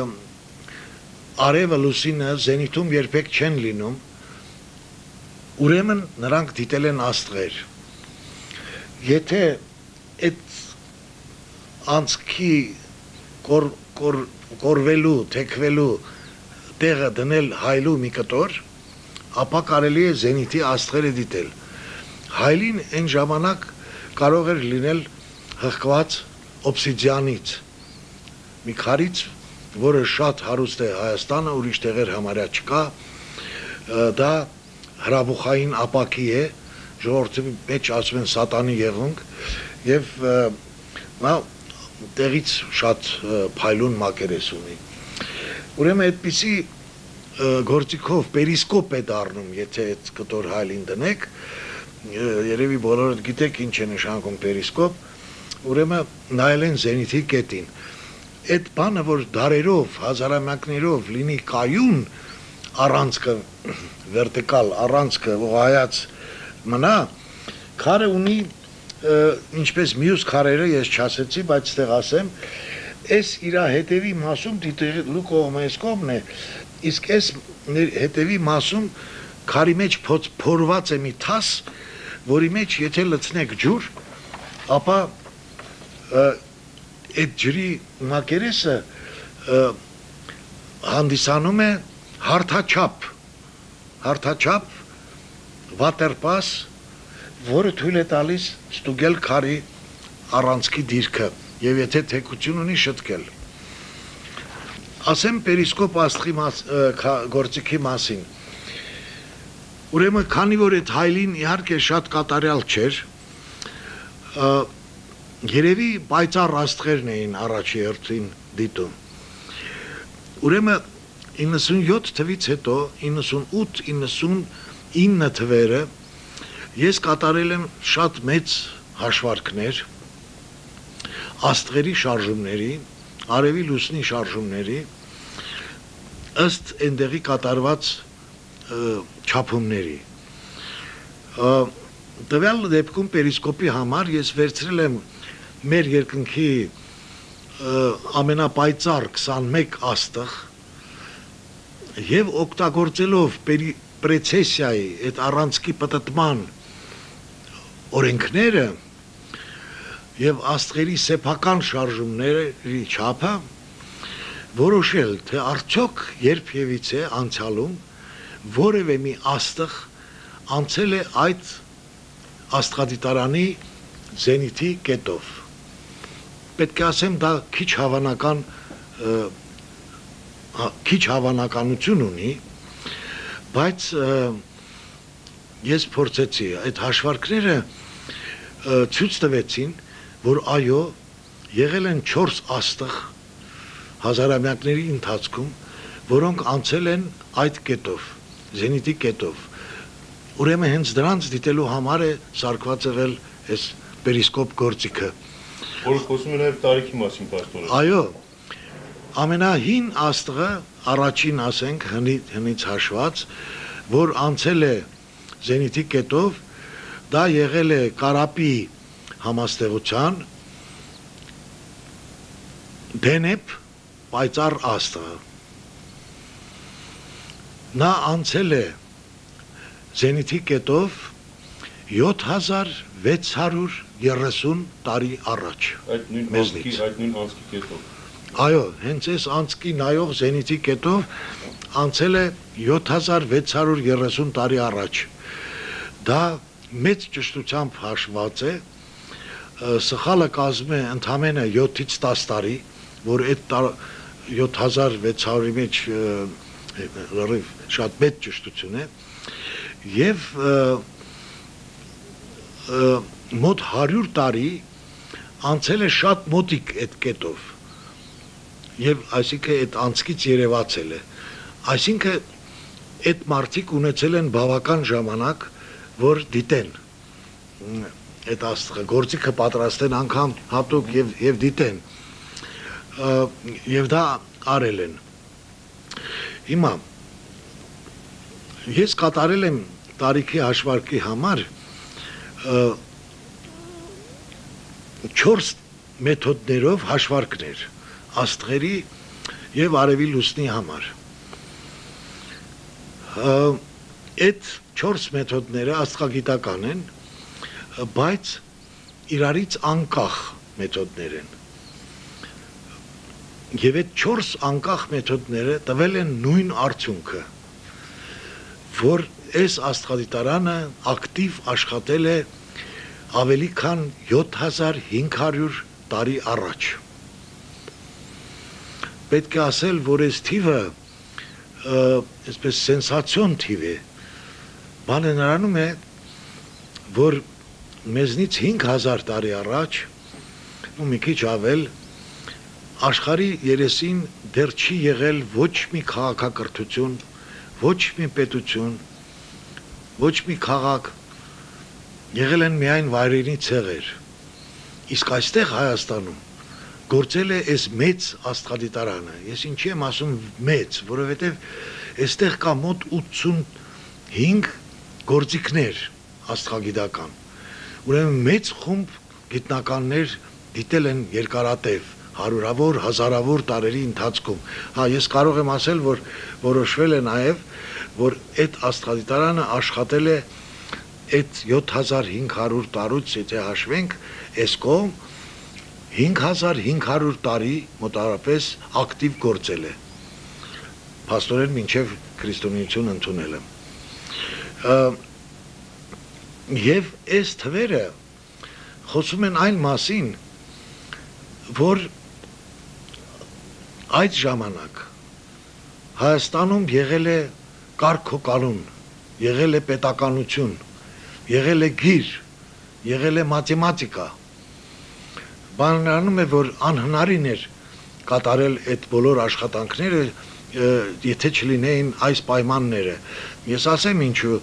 արևը լուսինը զենիթում երբեք չեն լինում, ուրեմն նրանք դիտել են աստղեր։ Եթե այդ անցքի կոր, կոր, կորվելու, թեքվելու տեղը դնել հայլու մի կտոր, ապա կարելի է զենիթի աստղերը դիտել։ Հայլին այն ժամանակ կարող էր լինել հղկված օբսիդիանից, մի քարից, որը շատ հարուստ է Հայաստանը, ուրիշ տեղեր համարյա չկա, դա հրաբուխային ապակի է, ժողովրդի մեջ ասում են սատանի եղունգ, եւ նա տեղից շատ փայլուն մակերես ունի։ Ուրեմն այդպիսի գործիքով պերիսկոպ է դառնում, եթե այդ կտոր հայլին դնեք, երևի բոլորդ գիտեք ինչ է նշանակում պերիսկոպ, ուրեմն նայել են զենիթի կետին։ Այդ բանը, որ դարերով, հազարամյակներով լինի կայուն առանցքը, վերտիկալ առանցքը ուղղայած մնա, քարը ունի, ինչպես մյուս քարերը, ես չասեցի, բայց ստեղ ասեմ, այս իր հետևի մասում դիտելու կողմը այս կողմն է, իսկ այս հետևի մասում քարի մեջ փորված է մի թաս, որի մեջ եթե լցնեք ջուր, ապա այդ ջրի մակերեսը հանդիսանում է հարթաչափ, հարթաչափ վատերպաս, որը թույլ է տալիս ստուգել քարի առանցքի դիրքը եւ եթե թեկություն ունի շտկել։ Ասեմ պերիսկոպ աստղի գործիքի մասին։ Ուրեմն քանի որ այդ հայլին իհարկե շատ կատարյալ չէր, երևի պայծառ աստղերն էին առաջի հերթին դիտում։ Ուրեմն իննսունյոթ թվից հետո իննսունութ իննսունինը թվերը ես կատարել եմ շատ մեծ հաշվարկներ աստղերի շարժումների, արևի լուսնի շարժումների ըստ այնտեղի կատարված չափումների։ Տվյալ դեպքում պերիսկոպի համար ես վերցրել եմ մեր երկնքի ամենապայծառ քսանմեկ աստղ եւ օգտագործելով պրեցեսիայի այդ առանցքի պտտման օրենքները եւ աստղերի սեփական շարժումների չափը որոշել, թե արդյոք երբևիցե անցյալում որևէ մի աստղ անցել է այդ աստղադիտարանի զենիթի կետով։ Պետք է ասեմ, դա քիչ հավանական քիչ հավանականություն ունի, բայց ես փորձեցի, այդ հաշվարկները ցույց տվեցին, որ այո, եղել են չորս աստղ հազարամյակների ընթացքում, որոնք անցել են այդ կետով, զենիթի կետով։ Ուրեմն հենց դրանց դիտելու համար է սարքված եղել այս պերիսկոպ գործիքը։ Որը խոսում է նաև տարիքի մասին, պաստորը։ Այո, ամենահին աստղը, առաջին ասենք հնից հաշված, որ անցել է զենիթի կետով, դա եղել է Կարապի համաստեղության Դենեփ պայծառ աստղը։ Նա անցել է զենիթի կետով յոթ հազար վեց հարյուր երեսուն տարի առաջ։ Այդ նույն անցքի, այդ նույն անցքի կետով։ Այո, հենց այս անցքի նայող զենիթի կետով անցել է յոթ հազար վեց հարյուր երեսուն տարի առաջ։ Դա մեծ ճշտությամբ հաշված է, սխալը կազմում է ընդամենը յոթից տաս տարի, որ այդ յոթ հազար վեց հարյուրի մեջ շատ մեծ ճշտություն է, եւ մոտ հարյուր տարի անցել է շատ մոտիկ այդ կետով, եւ այսինքն այդ անցքից երևացել է, այսինքն այդ մարդիկ ունեցել են բավական ժամանակ, որ դիտեն այդ աստղը, գործիքը պատրաստեն անգամ հատուկ եւ եւ դիտեն, եւ դա արել են։ Հիմա ես կատարել եմ տարիքի հաշվարկի համար չորս մեթոդներով հաշվարկներ աստղերի եւ արևի լուսնի համար։ Այդ չորս մեթոդները աստղագիտական են, բայց իրարից անկախ մեթոդներ են։ Եվ այդ չորս անկախ մեթոդները տվել են նույն արդյունքը, որ այս աստղադիտարանը ակտիվ աշխատել է ավելի քան յոթ հազար հինգ հարյուր տարի առաջ։ Պետք է ասել, որ այս թիվը այսպես սենսացիոն թիվ է, բանը նրանում է, որ մեզնից հինգ հազար տարի առաջ, ու մի քիչ ավել, աշխարհի երեսին դեռ չի եղել ոչ մի քաղաքակրթություն, ոչ մի պետություն, ոչ մի քաղաք, եղել են միայն վայրենի ցեղեր։ Իսկ այստեղ Հայաստանում գործել է այս մեծ աստղադիտարանը։ Ես ինչի եմ ասում մեծ, որովհետև այստեղ կա մոտ ութսունհինգ գործիքներ աստղագիտական։ Ուրեմն մեծ խումբ գիտնականներ դիտել են երկարատև, հարյուրավոր, հազարավոր տարերի ընթացքում։ Հա, ես կարող եմ ասել, որ որոշվել է նաև, որ այդ աստղադիտարանը աշխատել է այդ յոթ հազար հինգ հարյուր տարուց, եթե հաշվենք, այս կողմ հինգ հազար հինգ հարյուր տարի մոտավորապես ակտիվ գործել է։ Փաստորեն մինչև քրիստոնեություն ընդունել եմ։ Եվ այս թվերը խոսում են այն մասին, որ այդ ժամանակ Հայաստանում եղել է կարգոկանոն, եղել է պետականություն, եղել է գիր, եղել է մաթեմատիկա։ Բանանում է, որ անհնարին էր կատարել այդ բոլոր աշխատանքները, եթե չլինեին այս պայմանները։ Ես ասեմ ինչու,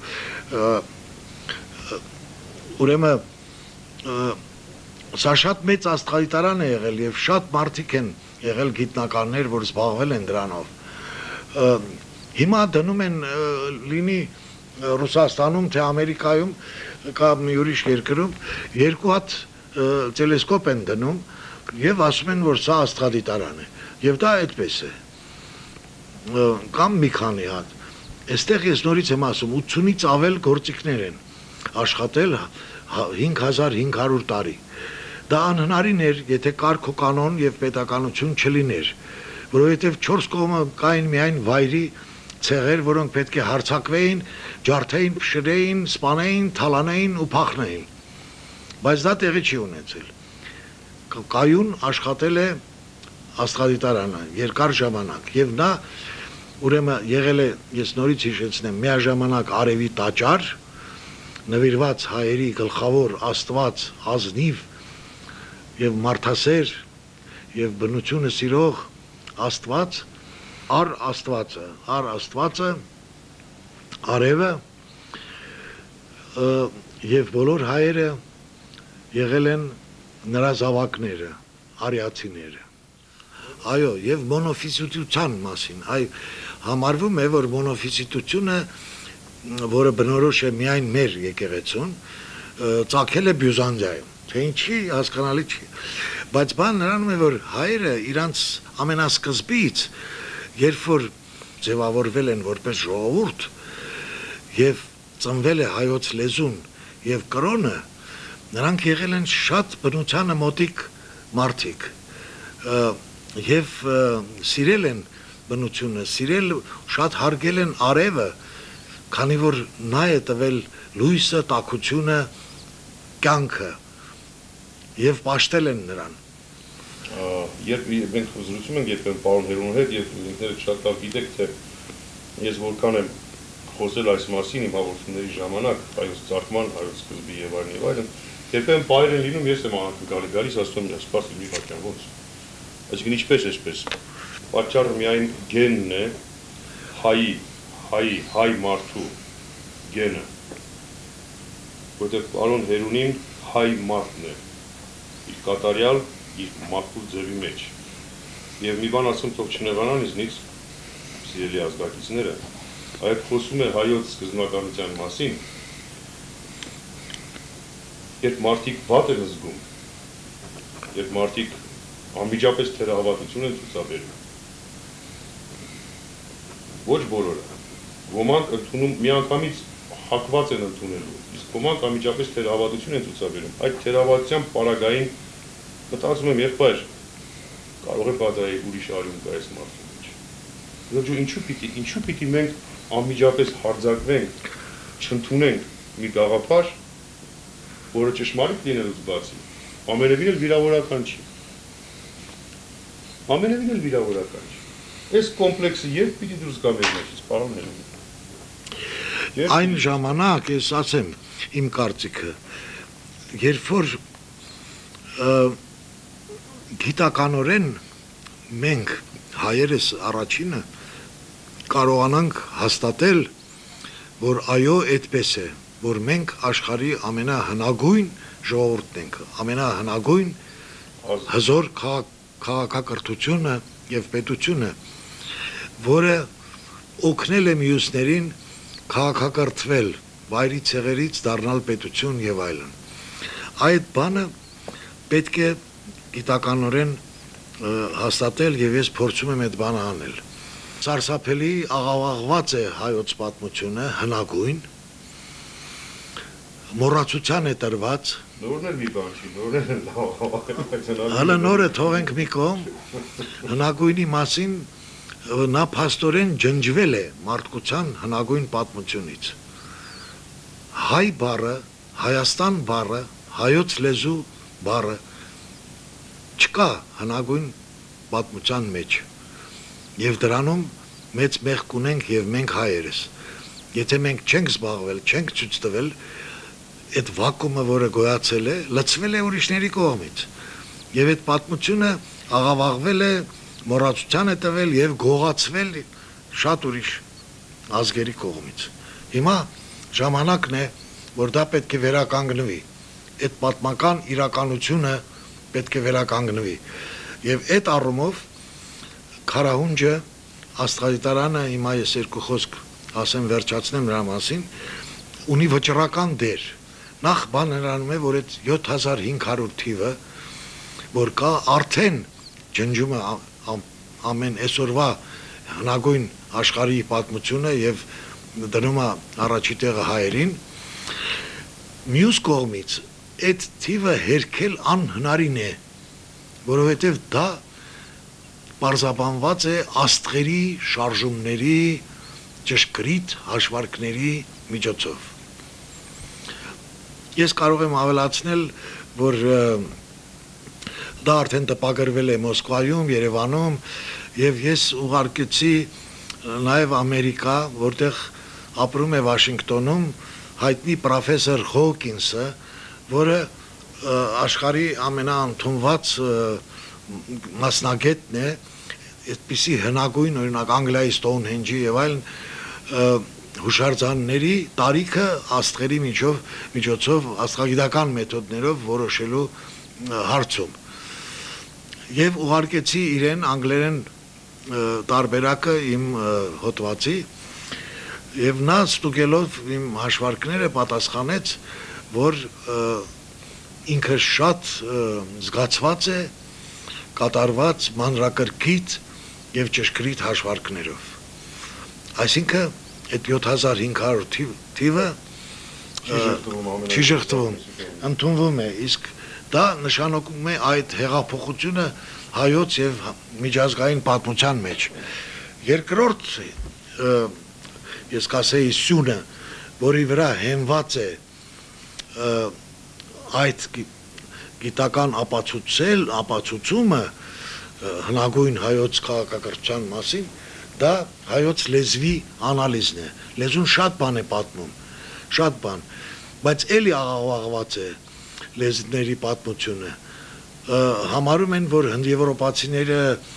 ուրեմն սա շատ մեծ աստղադիտարան է եղել եւ շատ մարդիկ են եղել գիտնականներ, որ զբաղվել են դրանով։ Հիմա դնում են լինի Ռուսաստանում, թե Ամերիկայում, կամ ուրիշ երկրում երկու հատ տելեսկոպ են դնում եւ ասում են, որ սա աստղադիտարան է։ Եվ դա այդպես է։ Կամ մի քանի հատ։ Այստեղ ես նորից եմ ասում, ութսունից ավել գործիքներ են աշխատել հինգ հազար հինգ հարյուր տարի։ Դա անհնարին էր, եթե կարգոկանոն եւ պետականություն չլիներ, որովհետեւ չորս կողմը կային միայն վայրի ցեղեր, որոնք պետք է հարձակվեին, ջարդեին, փշրեին, սպանեին, թալանեին ու փախնեին։ Բայց դա տեղի չի ունեցել։ Կայուն աշխատել է աստղադիտարանը երկար ժամանակ եւ նա ուրեմն եղել է, ես նորից հիշեցնեմ, միաժամանակ արևի տաճար, նվիրված հայերի գլխավոր աստված ազնիվ եւ մարդասեր եւ բնությունը սիրող աստված, առ աստվածը, առ աստվածը, արևը եւ բոլոր հայերը եղել են նրա զավակները, արիացիները։ Այո, եւ մոնոֆիզիտության մասին, այ համարվում է, որ մոնոֆիզիտությունը, որը բնորոշ է միայն մեր եկեղեցուն, ծագել է Բյուզանդիայում, թե ինչի հասկանալի չի, բայց բան նրանում է, որ հայերը իրանց ամենասկզբից, երբ որ ձևավորվել են որպես ժողովուրդ եւ ծնվել է հայոց լեզուն եւ կրոնը, նրանք եղել են շատ բնությանը մոտիկ մարդիկ եւ սիրել են բնությունը, սիրել, շատ հարգել են արևը, քանի որ նա է տվել լույսը, տաքությունը, կյանքը եւ պաշտել են նրան։ Երբ մենք զրուցում ենք երբեմն պարոն Հերոնու հետ եւ ինքներդ շատ լավ գիտեք, թե ես որքան եմ խոսել այս մասին իմ հաղորդումների ժամանակ, հայոց ծագման, հայոց սկզբի եւ այլն եւ այլն, երբեմն բայր են լինում, ես եմ անկալի գալիս, ասում եմ, սպասի մի պատճառ ոնց։ Այսինքն ինչպես էսպես։ Պատճառը միայն գենն է, հայի, հայի, հայ մարդու գենը։ Որտեղ պարոն Հերունին հայ մարդն է, իր կատարյալ, իր մարդու ձևի մեջ։ Եվ մի բան ասում, թող չնեղանան ինձնից, սիրելի ազգակիցները, այդ խոսում է հայոց սկզբնականության մասին, երբ մարդիկ վատ են զգում, երբ մարդիկ անմիջապես թերահավատություն են ցուցաբերում։ Ոչ բոլորը, ոմանք ընդունում միանգամից հակված են ընդունելու, իսկ ոմանք անմիջապես թերահավատություն են ցուցաբերում։ Այդ թերահավատության պարագային մտածում եմ, եղբայր, կարող է պատահի ուրիշ արյուն կա այս մարդու մեջ։ Դու ինչու պիտի, ինչու պիտի մենք անմիջապես հարձակվենք, չընդունենք մի գաղափար, որը ճշմարիտ լինելուց բացի, ամենևին էլ վիրավորական չի։ Ամենևին էլ վիրավորական չի։ Այս կոմպլեքսը երբ պիտի դուրս գա մեր մեջից, պարոն Ներումյան։ Այն ժամանակ, ես ասեմ, իմ կարծիքը, երբ որ գիտականորեն մենք հայերս առաջինը կարողանանք հաստատել, որ այո, այդպես է, որ մենք աշխարհի ամենահնագույն ժողովուրդն ենք, ամենահնագույն հզոր քաղաքակրթությունը եւ պետությունը, որը օգնել է մյուսներին քաղաքակրթվել, վայրի ցեղերից դառնալ պետություն եւ այլն։ Այդ բանը պետք է գիտականորեն հաստատել եւ ես փորձում եմ այդ բանը անել։ Սարսափելի աղավաղված է հայոց պատմությունը, հնագույն, մոռացության է տրված։ Նորն էլ մի բան չի, նորն էլ լավ։ Հələ նորը թողենք մի կողմ, հնագույնի մասին նա փաստորեն ջնջվել է մարդկության հնագույն պատմությունից։ Հայ բառը, Հայաստան բառը, հայոց լեզու բառը չկա հնագույն պատմության մեջ։ Եվ դրանում մեծ մեղք ունենք եւ մենք հայերս։ Եթե մենք չենք զբաղվել, չենք ցույց տվել, այդ վակումը, որը գոյացել է, լցվել է ուրիշների կողմից։ Եվ այդ պատմությունը աղավաղվել է, մոռացության է տվել եւ գողացվել շատ ուրիշ ազգերի կողմից։ Հիմա ժամանակն է, որ դա պետք է վերականգնվի։ Այդ պատմական իրականությունը պետք է վերականգնվի։ Եվ այդ առումով Քարահունջը, Աստղադիտարանը, հիմա ես երկու խոսք ասեմ վերջացնեմ նրա մասին, ունի վճռական դեր։ Նախ բան նրանում է, որ այդ յոթ հազար հինգ հարյուր թիվը, որ կա արդեն ջնջում է ամեն այսօրվա հնագույն աշխարհի պատմությունը եւ դնում է առաջի տեղը հայերին, մյուս կողմից այդ թիվը հերքել անհնարին է, որովհետև դա պարզաբանված է աստղերի շարժումների ճշգրիտ հաշվարկների միջոցով։ Ես կարող եմ ավելացնել, որ դա արդեն տպագրվել է Մոսկվայում, Երևանում, եւ ես ուղարկեցի նաեւ Ամերիկա, որտեղ ապրում է Վաշինգտոնում հայտնի պրոֆեսոր Հոկինսը, որը աշխարհի ամենաընդունված մասնագետն է, այդպիսի հնագույն, օրինակ Անգլիայի Սթոունհենջի եւ այլն հուշարձանների տարիքը աստղերի միջով միջոցով աստղագիտական մեթոդներով որոշելու հարցում։ Եվ ուղարկեցի իրեն անգլերեն տարբերակը իմ հոդվածի եւ նա ստուգելով իմ հաշվարկները պատասխանեց, որ ինքը շատ զգացված է կատարված մանրակրկիտ եւ ճշգրիտ հաշվարկներով։ Այսինքն այդ յոթ հազար հինգ հարյուր թիվը չի ժխտվում, ընդունվում է, իսկ դա նշանակում է այդ հեղափոխությունը հայոց եւ միջազգային պատմության մեջ։ Երկրորդ ես կասեի սյունը, որի վրա հենված է այդ գիտական ապացուցել, ապացուցումը հնագույն հայոց քաղաքակրթության մասին, դա հայոց լեզվի անալիզն է։ Լեզուն շատ բան է պատմում, շատ բան, բայց էլի աղաղաղված է լեզվների պատմությունը։ Համարում են, որ հնդեվրոպացիները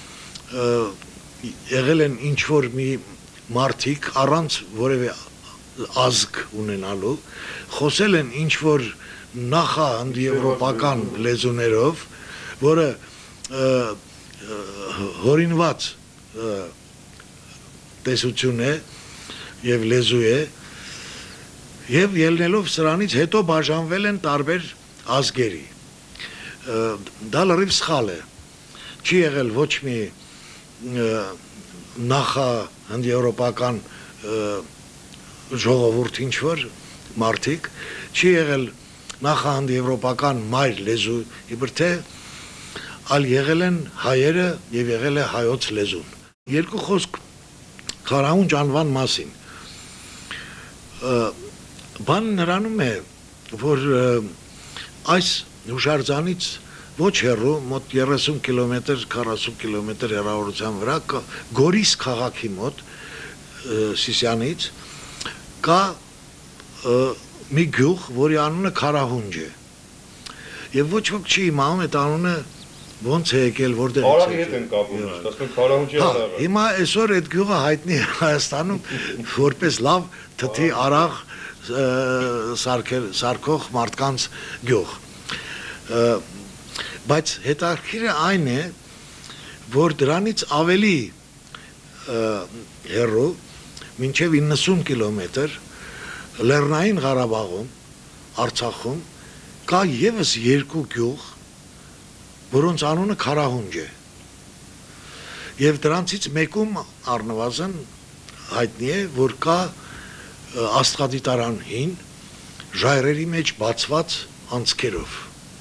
եղել են ինչ-որ մի մարդիկ առանց որևէ ազգ ունենալու, խոսել են ինչ-որ նախահնդեվրոպական լեզուներով, որը հորինված տեսություն է եւ լեզու է, եւ ելնելով սրանից հետո բաժանվել են տարբեր ազգերի։ Դա լրիվ սխալ է։ Չի եղել ոչ մի նախահնդեվրոպական ժողովուրդ ինչ-որ մարդիկ, չի եղել նախահնդեվրոպական մայր լեզու, իբր թե այլ եղել են հայերը եւ եղել է հայոց լեզուն։ Երկու խոսք Քարահունջ անվան մասին։ Բան նրանում է, որ այս հուշարձանից ոչ հեռու, մոտ երեսուն կիլոմետր, քառասուն կիլոմետր հեռավորության վրա կա Գորիս քաղաքի մոտ Սիսյանից կա մի գյուղ, որի անունը Քարահունջ է։ Եվ ոչ ոք չի իմանում այդ անունը ոնց է եկել, որտեղից է։ Արաղի հետ են կապում, ասում են Քարահունջի արաղը։ Հիմա այսօր այդ գյուղը հայտնի է Հայաստանում որպես լավ թթի արաղ սարքող մարդկանց գյուղ։ Բայց հետաքրքիրը այն է, որ դրանից ավելի հեռու, մինչև իննսուն կիլոմետր Լեռնային Ղարաբաղում, Արցախում կա ևս երկու գյուղ, որոնց անունը Քարահունջ է։ Եվ դրանցից մեկում առնվազն հայտնի է, որ կա աստղադիտարան հին, ժայռերի մեջ բացված անցքերով։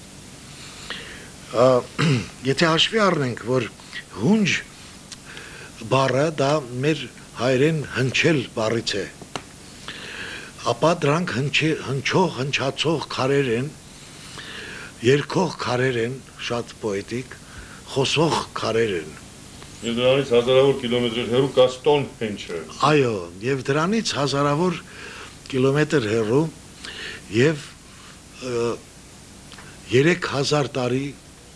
Եթե հաշվի առնենք, որ հունջ բառը դա մեր հայերեն հնչել բառից է, ապա դրանք հնչող, հնչացող քարեր են, երգող քարեր են, շատ պոետիկ, խոսող քարեր են։ Եվ դրանից հազարավոր կիլոմետր հեռու կա Ստոն Հենջը։ Այո, եւ դրանից հազարավոր կիլոմետր հեռու եւ երեք հազար տարի,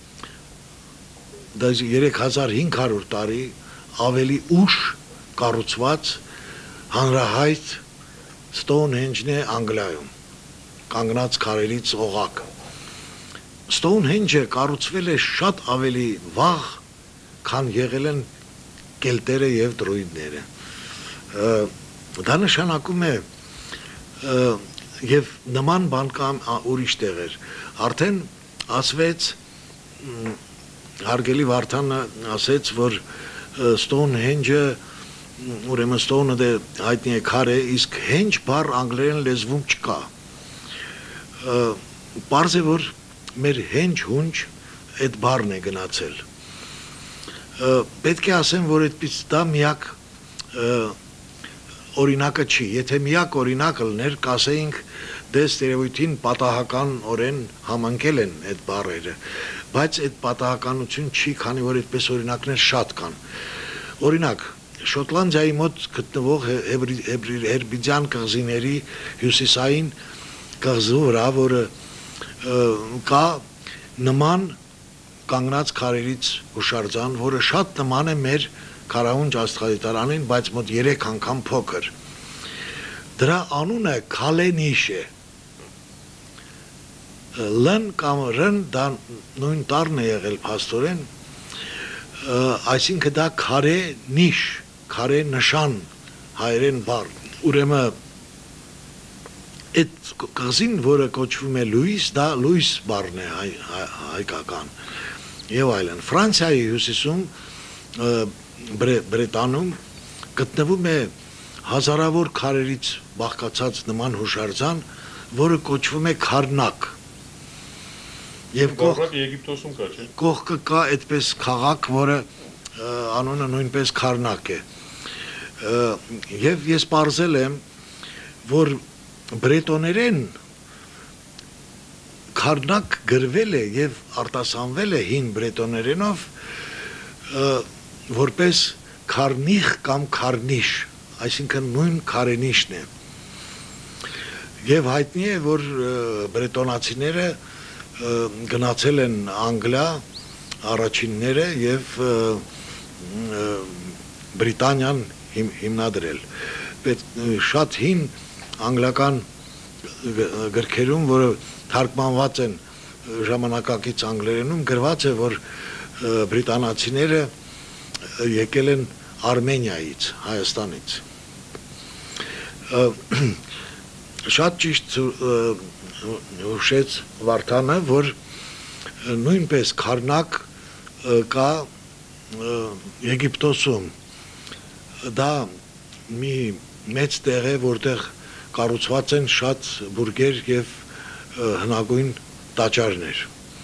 երեք հազար հինգ հարյուր տարի ավելի ուշ կառուցված հանրահայտ Ստոն Հենջն է Անգլիայում, կանգնած քարերից օղակ։ Ստոն Հենջը կառուցվել է շատ ավելի վաղ, քան եղել են կելտերը եւ դրոիդները։ Դա նշանակում է եւ նման բան կամ ուրիշ տեղեր։ Արդեն ասվեց, հարգելի Վարդանը ասեց, որ Ստոն Հենջը, ուրեմն Ստոնը դե հայտնի է քար է, իսկ Հենջ բառ անգլերեն լեզվում չկա։ Պարզ է, որ մեր հենջ հունջ այդ բառն է գնացել։ Պետք է ասեմ, որ այդպես դա միակ օրինակը չի, եթե միակ օրինակը լներ, կասեինք դες երևույթին պատահական օրեն համընկել են այդ բառերը, բայց այդ պատահականություն չի, քանի որ այդպես օրինակներ շատ կան։ Օրինակ, Շոտլանդիայի մոտ գտնվող Հերբիդյան կղզիների հյուսիսային կղզու վրա, որը կա նման կանգնած քարերից հուշարձան, որը շատ նման է մեր Քարահունջ աստղադիտարանին, բայց մոտ երեք անգամ փոքր։ Դրա անունը Քալենիշ է։ Լն կամ ռն դա նույն տառն է եղել փաստորեն, այսինքն դա քարե նիշ, քարե նշան հայերեն բառ։ Ուրեմն այդ կղզին, որը կոչվում է Լուիս, դա Լուիս բառն է հայկական եւ այլն։ Ֆրանսիայի հյուսիսում Բրետանում գտնվում է հազարավոր քարերից բաղկացած նման հուշարձան, որը կոչվում է Քարնակ։ Եվ Եգիպտոսում կա, չէ՞։ Կողքը կա այդպես քաղաք, որը անունը նույնպես Քարնակ է։ Եվ ես պարզել եմ, որ բրետոներեն Քարնակ գրվել է եւ արտասանվել է հին բրետոներենով որպես Քարնիխ կամ Քարնիշ, այսինքն նույն քարենիշն է։ Եվ հայտնի է, որ բրետոնացիները գնացել են Անգլիա առաջինները եւ Բրիտանիան հիմնադրել։ Շատ հին անգլիական գրքերում, որը թարգմանված են ժամանակակից անգլերենում, գրված է, որ բրիտանացիները եկել են Արմենիայից, Հայաստանից։ Շատ ճիշտ հուշեց Վարդանը, որ նույնպես Քարնակ կա Եգիպտոսում։ Դա մի մեծ տեղ է, որտեղ կառուցված են շատ բուրգեր եւ հնագույն տաճարներ։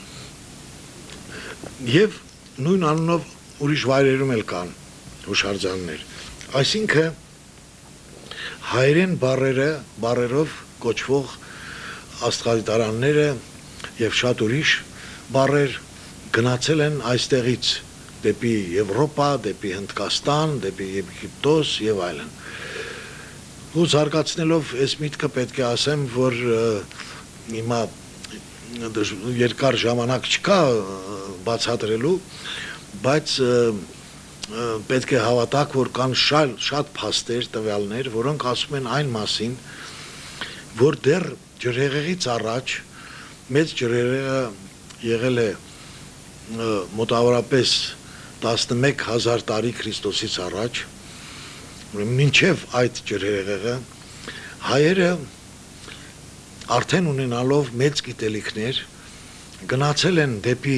Եվ նույն անունով ուրիշ վայրերում էլ կան հուշարձաններ։ Այսինքն հայերեն բառերը, բառերով կոչվող աստղադիտարանները եւ շատ ուրիշ բառեր գնացել են այստեղից դեպի Եվրոպա, դեպի Հնդկաստան, դեպի Եգիպտոս եւ այլն։ Ու զարգացնելով այս միտքը պետք է ասեմ, որ հիմա երկար ժամանակ չկա բացատրելու, բայց պետք է հավատակ, որ կան շատ, շատ փաստեր, տվյալներ, որոնք ասում են այն մասին, որ դեռ ջրհեղեղից առաջ մեծ ջրհեղեղը եղել է մոտավորապես տասնմեկ հազար տարի Քրիստոսից առաջ, մինչև այդ ջրհեղեղը հայերը արդեն ունենալով մեծ գիտելիքներ գնացել են դեպի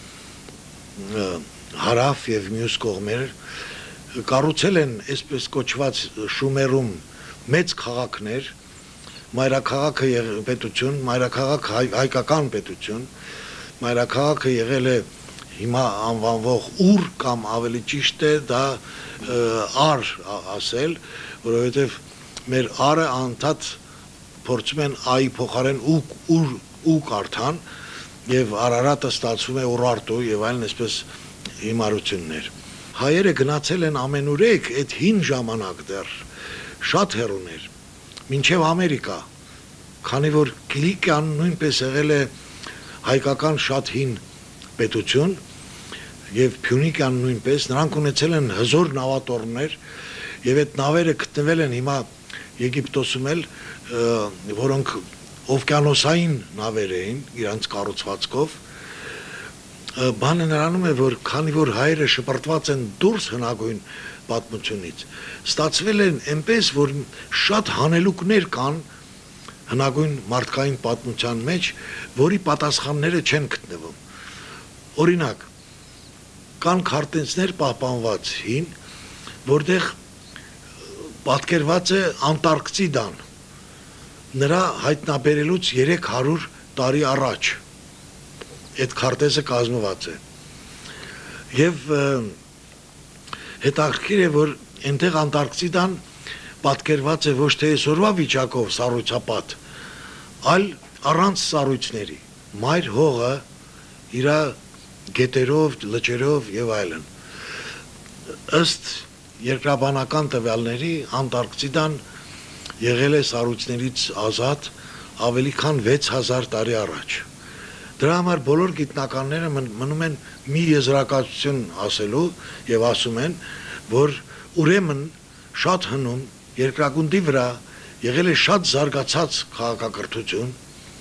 հարավ եւ մյուս կողմեր, կառուցել են այսպես կոչված Շումերում մեծ քաղաքներ, մայրաքաղաքը պետություն, մայրաքաղաք հայկական պետություն, մայրաքաղաքը եղել է հիմա անվանվող Ուր կամ ավելի ճիշտ է դա Ար ասել, որովհետև մեր Արը անդադ փորձում են այի փոխարեն ու կարդան եւ Արարատը ստացվում է Ուրարտու եւ այլն այսպես հիմարություններ։ Հայերը գնացել են ամենուրեք այդ հին ժամանակ դեռ շատ հեռուներ, մինչև Ամերիկա, քանի որ Կիլիկիան նույնպես եղել է հայկական շատ հին պետություն եւ Փյունիկիան նույնպես, նրանք ունեցել են հզոր նավատորմներ եւ այդ նավերը գտնվել են հիմա Եգիպտոսում էլ, որոնք օվկիանոսային նավեր էին իրանց կառուցվածքով, բանը նրանում է, որ քանի որ հայերը շպրտված են դուրս հնագույն պատմությունից, ստացվել են այնպես, որ շատ հանելուկներ կան հնագույն մարդկային պատմության մեջ, որի պատասխանները չեն գտնվում։ Օրինակ, կան քարտեզներ պահպանված հին, որտեղ պատկերված է Անտարկտիդան, նրա հայտնաբերելուց երեք հարյուր տարի առաջ այդ քարտեզը կազմված է եւ հետաքրքիր է, որ այնտեղ Անտարկտիդան պատկերված է ոչ թե այսօրվա վիճակով սառույցապատ, այլ առանց սառույցների, մայր հողը իր գետերով, լճերով եւ այլն։ Ըստ երկրաբանական տվյալների Անտարկտիդան եղել է սառույցներից ազատ ավելի քան վեց հազար տարի առաջ։ Դրա համար բոլոր գիտնականները մնում են մի եզրակացություն ասելու եւ ասում են, որ ուրեմն շատ հնում երկրագնդի վրա եղել է շատ զարգացած քաղաքակրթություն,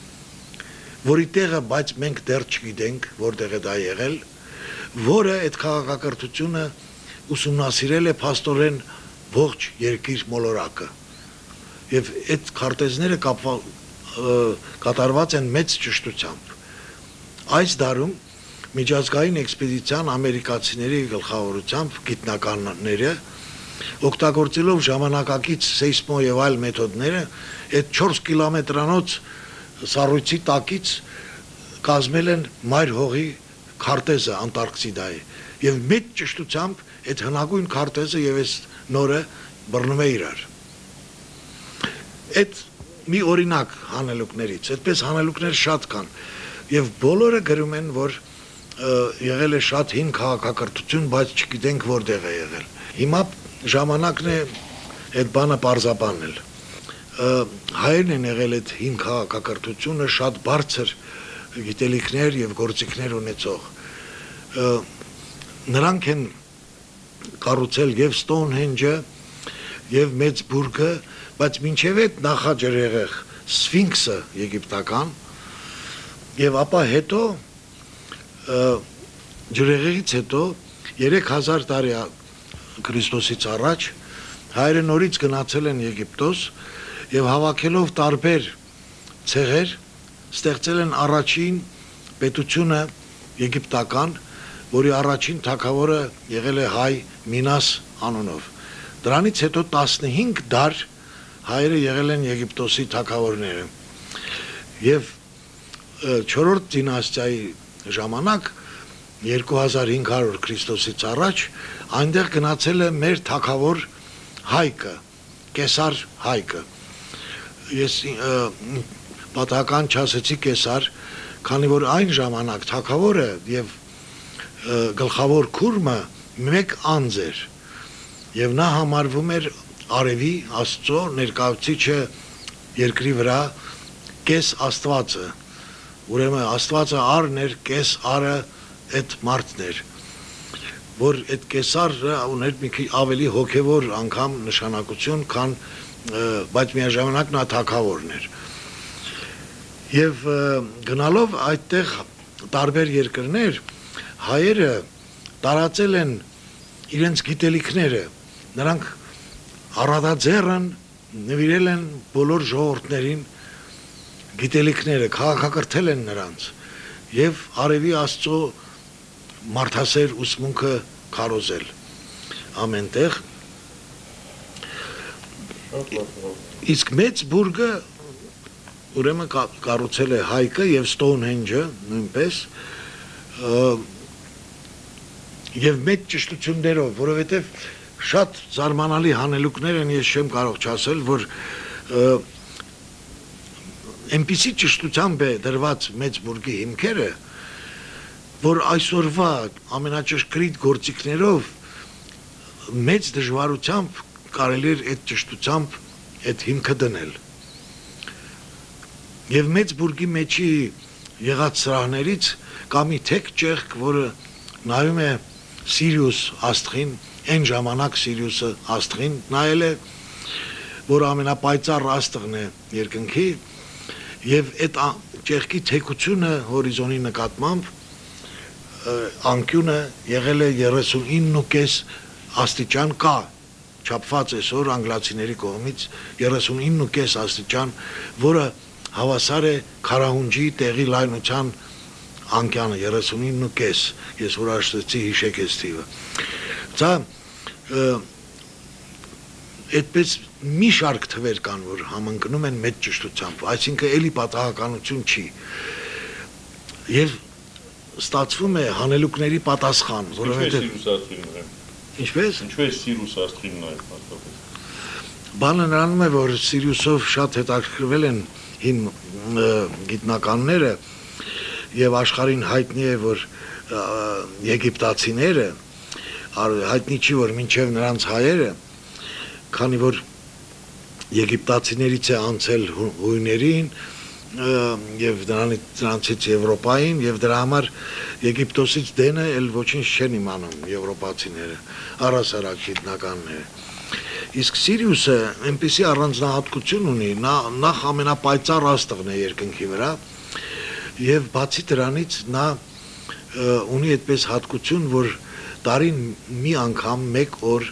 որի տեղը բայց մենք դեռ չգիտենք, որտեղ է դա եղել, որը այդ քաղաքակրթությունը ուսումնասիրել է փաստորեն ողջ երկիր մոլորակը եւ այդ քարտեզները կատարված են մեծ ճշտությամբ։ Այս դարում միջազգային էքսպեդիցիան ամերիկացիների գլխավորությամբ գիտնականները օգտագործելով ժամանակակից սեյսմո եւ այլ մեթոդները այդ չորս կիլոմետրանոց սառույցի տակից կազմել են մայր հողի քարտեզը Անտարկտիդայի եւ մեծ ճշտությամբ այդ հնագույն քարտեզը եւ այս նորը բռնում է իրար։ Այդ մի օրինակ հանելուկներից, այդպես հանելուկներ շատ կան եւ բոլորը գրում են, որ եղել է շատ հին քաղաքակրթություն, բայց չգիտենք որտեղ է եղել։ Հիմա ժամանակն է այդ բանը պարզաբանել։ Հայերն են եղել այդ հին քաղաքակրթությունը շատ բարձր գիտելիքներ եւ գործիքներ ունեցող։ Նրանք են կառուցել եւ Սթոունհենջը եւ Մեծ բուրգը, բայց մինչեւ այդ նախաջրհեղեղ Սֆինքսը եգիպտական եւ ապա հետո ջրհեղեղից հետո երեք հազար տարի Քրիստոսից առաջ հայերը նորից գնացել են Եգիպտոս եւ հավաքելով տարբեր ցեղեր ստեղծել են առաջին պետությունը եգիպտական, որի առաջին թագավորը եղել է հայ Մինաս անունով։ Դրանից հետո տասնհինգ դար հայերը եղել են Եգիպտոսի թագավորները։ Եվ չորրորդ դինաստիայի ժամանակ երկու հազար հինգ հարյուր Քրիստոսից առաջ այնտեղ գնացել է մեր թագավոր Հայկը, Կեսար Հայկը։ Ես պատահական չասեցի Կեսար, քանի որ այն ժամանակ թագավորը եւ գլխավոր քուրմը մեկ անձ էր եւ նա համարվում էր արևի աստծո ներկայացուցիչը երկրի վրա կես աստվածը ուրեմն աստվածը արն էր կես արը այդ մարդն էր որ այդ կեսարը ուներ մի քիչ ավելի հոգևոր անգամ նշանակություն քան բայց միաժամանակ նա թագավորն էր եւ գնալով այդտեղ տարբեր երկրներ հայերը տարածել են իրենց գիտելիքները նրանք առադաձեռն նվիրել են բոլոր ժողովուրդներին գիտելիքները քաղաքակրթել են նրանց եւ արևի աստծո մարդասեր ուսմունքը քարոզել ամենտեղ իսկ մեծ բուրգը ուրեմն կառուցել է Հայկը եւ Stonehenge-ը նույնպես եւ մեծ ճշտություններով, որովհետեւ շատ զարմանալի հանելուկներ են, ես չեմ կարող չասել, որ այնպիսի ճշտությամբ է դրված մեծ բուրգի հիմքերը, որ այսօրվա ամենաճշգրիտ գործիքներով մեծ դժվարությամբ կարելի էր այդ ճշտությամբ այդ հիմքը դնել։ Եվ մեծ բուրգի մեջի եղած սրահներից կա մի թեք ճեղք, որը նայում է Սիրիուս աստղին, այն ժամանակ Սիրիուսը աստղին նայել է, որ ամենապայծառ աստղն է երկնքի, եւ այդ ճեղքի թեքությունը հորիզոնի նկատմամբ անկյունը եղել է երեսունինը ու կես աստիճան կա, չափված այսօր անգլացիների կողմից երեսունինը ու կես աստիճան, որը հավասար է քարահունջի տեղի լայնության անկյանը երեսունինը ու կես, ես որ հաշտեցի հիշեք այս թիվը։ Դա այդպես մի շարք թվեր կան, որ համընկնում են մեծ ճշտությամբ, այսինքն էլի պատահականություն չի։ Եվ ստացվում է հանելուկների պատասխան, որովհետև Ինչպես Ինչպես Սիրիուս աստղին նայել հատկապես։ Բանը նրանում է, որ Սիրիուսով շատ հետաքրքրվել են հին գիտնականները եւ աշխարհին հայտնի է, որ եգիպտացիները հայտնի չի, որ մինչև նրանց հայերը, քանի որ եգիպտացիներից է անցել հույներին եւ դրանից Եվրոպային եւ դրա համար Եգիպտոսից դենը էլ ոչինչ չեն իմանում եվրոպացիները, առասարակ գիտնականները։ Իսկ Սիրիուսը այնպեսի առանձնահատկություն ունի, նա նախ ամենապայծառ աստղն է երկնքի վրա եւ բացի դրանից նա ունի այդպես հատկություն, որ տարին մի անգամ մեկ օր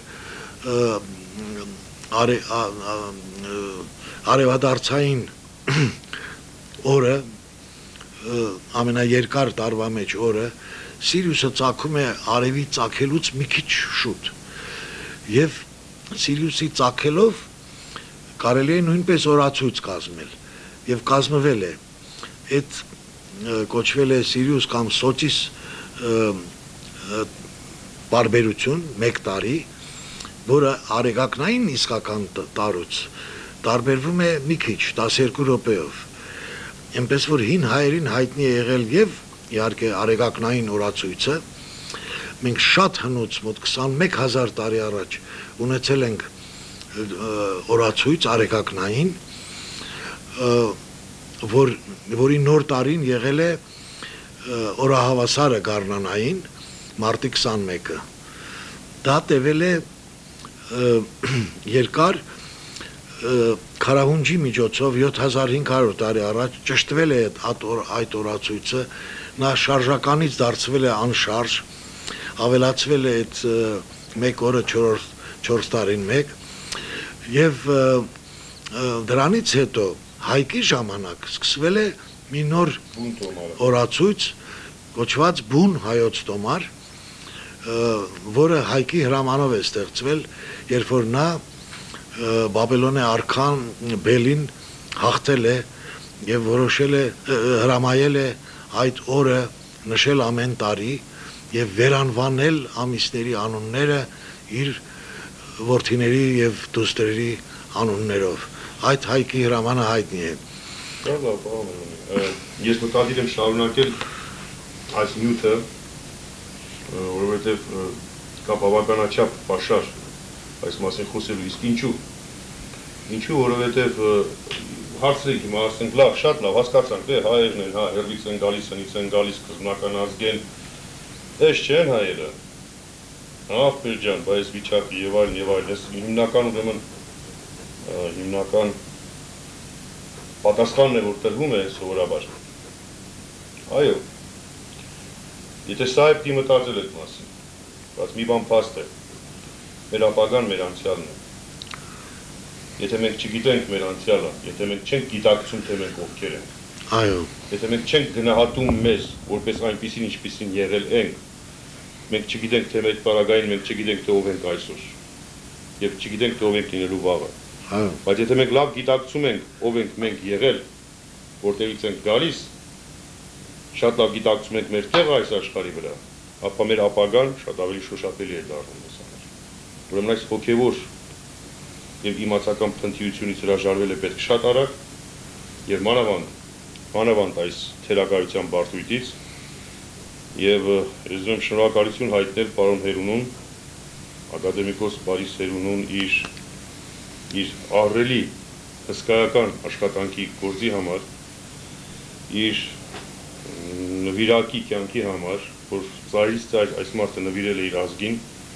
արևադարձային օրը ամենաերկար տարվա մեջ օրը Սիրիուսը ծագում է արևի ծագելուց մի քիչ շուտ եւ Սիրիուսի ծագելով կարելի է նույնպես օրացույց կազմել եւ կազմվել է այդ կոչվել է Սիրիուս կամ Սոցիս բարբերություն մեկ տարի, որը արեգակնային իսկական տարուց տարբերվում է մի քիչ տասներկու րոպեով։ Այնպես որ հին հայերին հայտնի է եղել եւ իհարկե արեգակնային օրացույցը, մենք շատ հնուց մոտ քսանմեկ հազար տարի առաջ ունեցել ենք օրացույց արեգակնային, որ որի նոր տարին եղել է օրահավասարը գարնանային մարտի քսանմեկը։ Դա տևել է երկար քարահունջի միջոցով յոթ հազար հինգ հարյուր տարի առաջ ճշտվել է այդ օրացույցը, նա շարժականից դարձվել է անշարժ, ավելացվել է այդ մեկ օրը չորս տարին մեկ եւ դրանից հետո Հայկի ժամանակ սկսվել է մի նոր օրացույց կոչված բուն հայոց տոմար, որը Հայկի հրամանով է ստեղծվել, երբ որ նա Բաբելոնե արքան Բելին հաղթել է եւ որոշել է հրամայել է այդ օրը նշել ամեն տարի եւ վերանվանել ամիսների անունները իր որդիների եւ դուստրերի անուններով։ Այդ Հայկի հրամանը հայտնի է։ Շատ լավ, պարոն Հերունի։ Ես մտադիր եմ շարունակել այս նյութը, որովհետև կա բավականաչափ պաշար այս մասին խոսելու, իսկ ինչու։ Ինչու, որովհետև հարցրեք հիմա ասենք, լավ, շատ լավ, հասկացանք, դե հայերն են, հա, հեռվից են գալիս, հնից են գալիս, սկզբնական ազգեն, էս չեն հայերը, հա, Պերջան, բայց վիճակի եւ այլն եւ այլն, ես հիմնական ուրեմն հիմնական պատասխանն է, որ տրվում է սովորաբար։ Այո, եթե սա է պիտի մտածել այդ մասին, բայց մի բան փաստ է, մեր ապագան մեր անցյալն է։ Եթե մենք չգիտենք մեր անցյալը, եթե մենք չենք գիտակցում, թե մենք ովքեր ենք, այո, եթե մենք չենք գնահատում մեզ, որպես այնպիսին, ինչպիսին եղել ենք, մենք չգիտենք, թե մեր պարագային, մենք չգիտենք, թե ով ենք այսօր, եւ չգիտենք, թե ով ենք լինելու վաղը։ այո, Բայց եթե մենք լավ գիտակցում ենք, ով ենք մենք եղել, որտեղից ենք գալիս, շատ լավ գիտակցում ենք մեր տեղը այս աշխարհի վրա, ապա մեր ապագան շատ ավելի շոշափելի է դառնում մեզ համար։ Ուրեմն այս հոգևոր եւ իմացական փնթիությունից հրաժարվել է պետք շատ արագ եւ մանավանդ մանավանդ այս թերակայության բարդույթից եւ ես ուզում եմ շնորհակալություն հայտնել պարոն Հերունուն, ակադեմիկոս Բարիս Հերունուն իր իր ահռելի հսկայական աշխատանքի գործի համար, իր նվիրակի կյանքի համար, որ ծայրից ծայր այս մարդը նվիրել է իր ազգին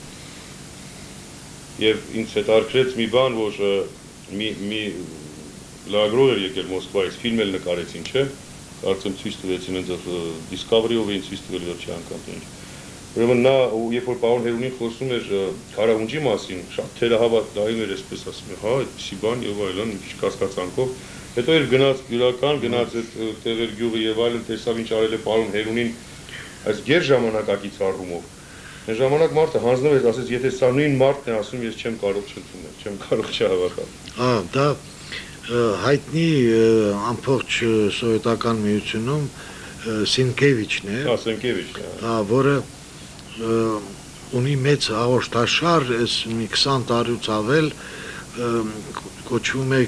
եւ ինձ հետաքրքրեց մի բան, որ մի մի լագրով էր եկել Մոսկվայից, ֆիլմ էլ նկարեցին, չէ՞, կարծեմ ցույց տվեցին այնտեղ Discovery-ով էին ցույց տվել վերջի անգամ ինչ։ Ուրեմն նա երբ որ պարոն Հերունին խոսում էր Քարահունջի մասին, շատ թերահավատ դայում էր, այսպես ասում, հա, այդպիսի բան եւ այլն, մի քիչ կասկածանքով։ Հետո էր գնաց յուրական, գնաց այդ տեղեր գյուղը եւ այլն, տեսավ ինչ արել է պարոն Հերունին այս գեր ժամանակակից առումով։ Այն ժամանակ մարդը հանձնվեց, ասեց, եթե սա նույն մարդն է ասում, ես չեմ կարող չընդունել, չեմ կարող չհավատալ։ Ահա, դա հայտնի ամբողջ սովետական միությունում Սինկևիչն է։ Հա, Սենկևիչն է։ Հա, որը ունի մեծ հաղորդաշար, այս մի քսան տարուց ավել կոչվում է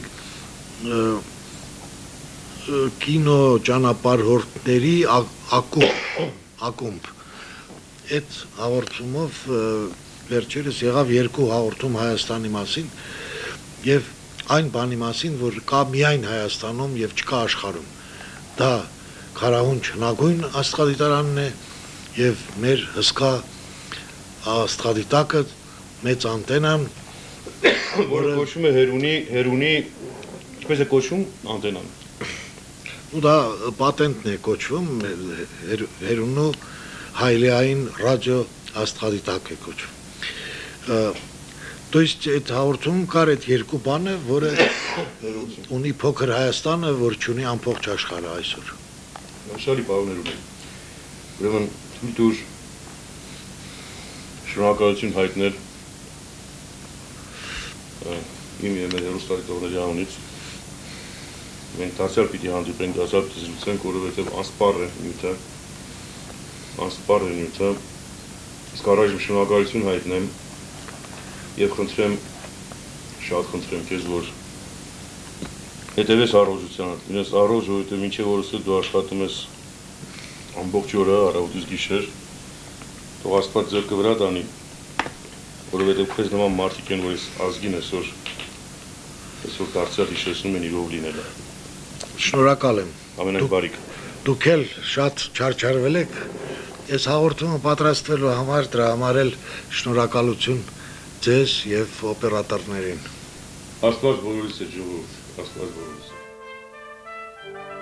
կինո ճանապարհորդների ակումբ, ակումբ։ Այդ հաղորդումով վերջերս եղավ երկու հաղորդում Հայաստանի մասին եւ այն բանի մասին, որ կա միայն Հայաստանում եւ չկա աշխարհում։ Դա Քարահունջ հնագույն աստղադիտարանն է եւ մեր հսկա աստղադիտակը մեծ անտենան, որը կոչվում է Հերունի, Հերունի, ինչպես է կոչվում անտենան։ ու դա պատենտն է կոչվում, Հերունու հայլեային ռադիո աստղադիտակ է կոչվում։ То есть այդ հաղորդում կար այդ երկու բանը, որը ունի փոքր Հայաստանը, որ ունի ամբողջ աշխարհը այսօր։ Շարի պարոներ ունեն։ Ուրեմն թույլ տուր շնորհակալություն հայտնել իմ եւ մեր հեռուստադիտողների անունից։ Մենք դարձյալ պիտի հանդիպենք, դարձյալ պիտի զրուցենք, որովհետեւ անսպառ է նյութը, անսպառ է նյութը։ Իսկ առայժմ շնորհակալություն հայտնեմ եւ խնդրեմ, շատ խնդրեմ քեզ, որ հետևես առողջությանդ, լինես առողջ, որովհետեւ մինչեւ օրս դու աշխատում ես ամբողջ օրը, առավոտից գիշեր, թող Աստված ձեռքը վրա տանի, որովհետեւ քեզ նման մարդիկ են, որ այս ազգին այսօր այսօր դարձյալ հիշեցնում են իրով լինելը։ Շնորհակալ եմ։ Ամենայն բարիք։ Դուք էլ շատ չարչարվել եք։ Այս հաղորդումը պատրաստվելու համար դրա համար էլ շնորհակալություն ձեզ եւ օպերատորներին։ Աստված բոլորիս է ժողովուրդ, Աստված բոլորիս է։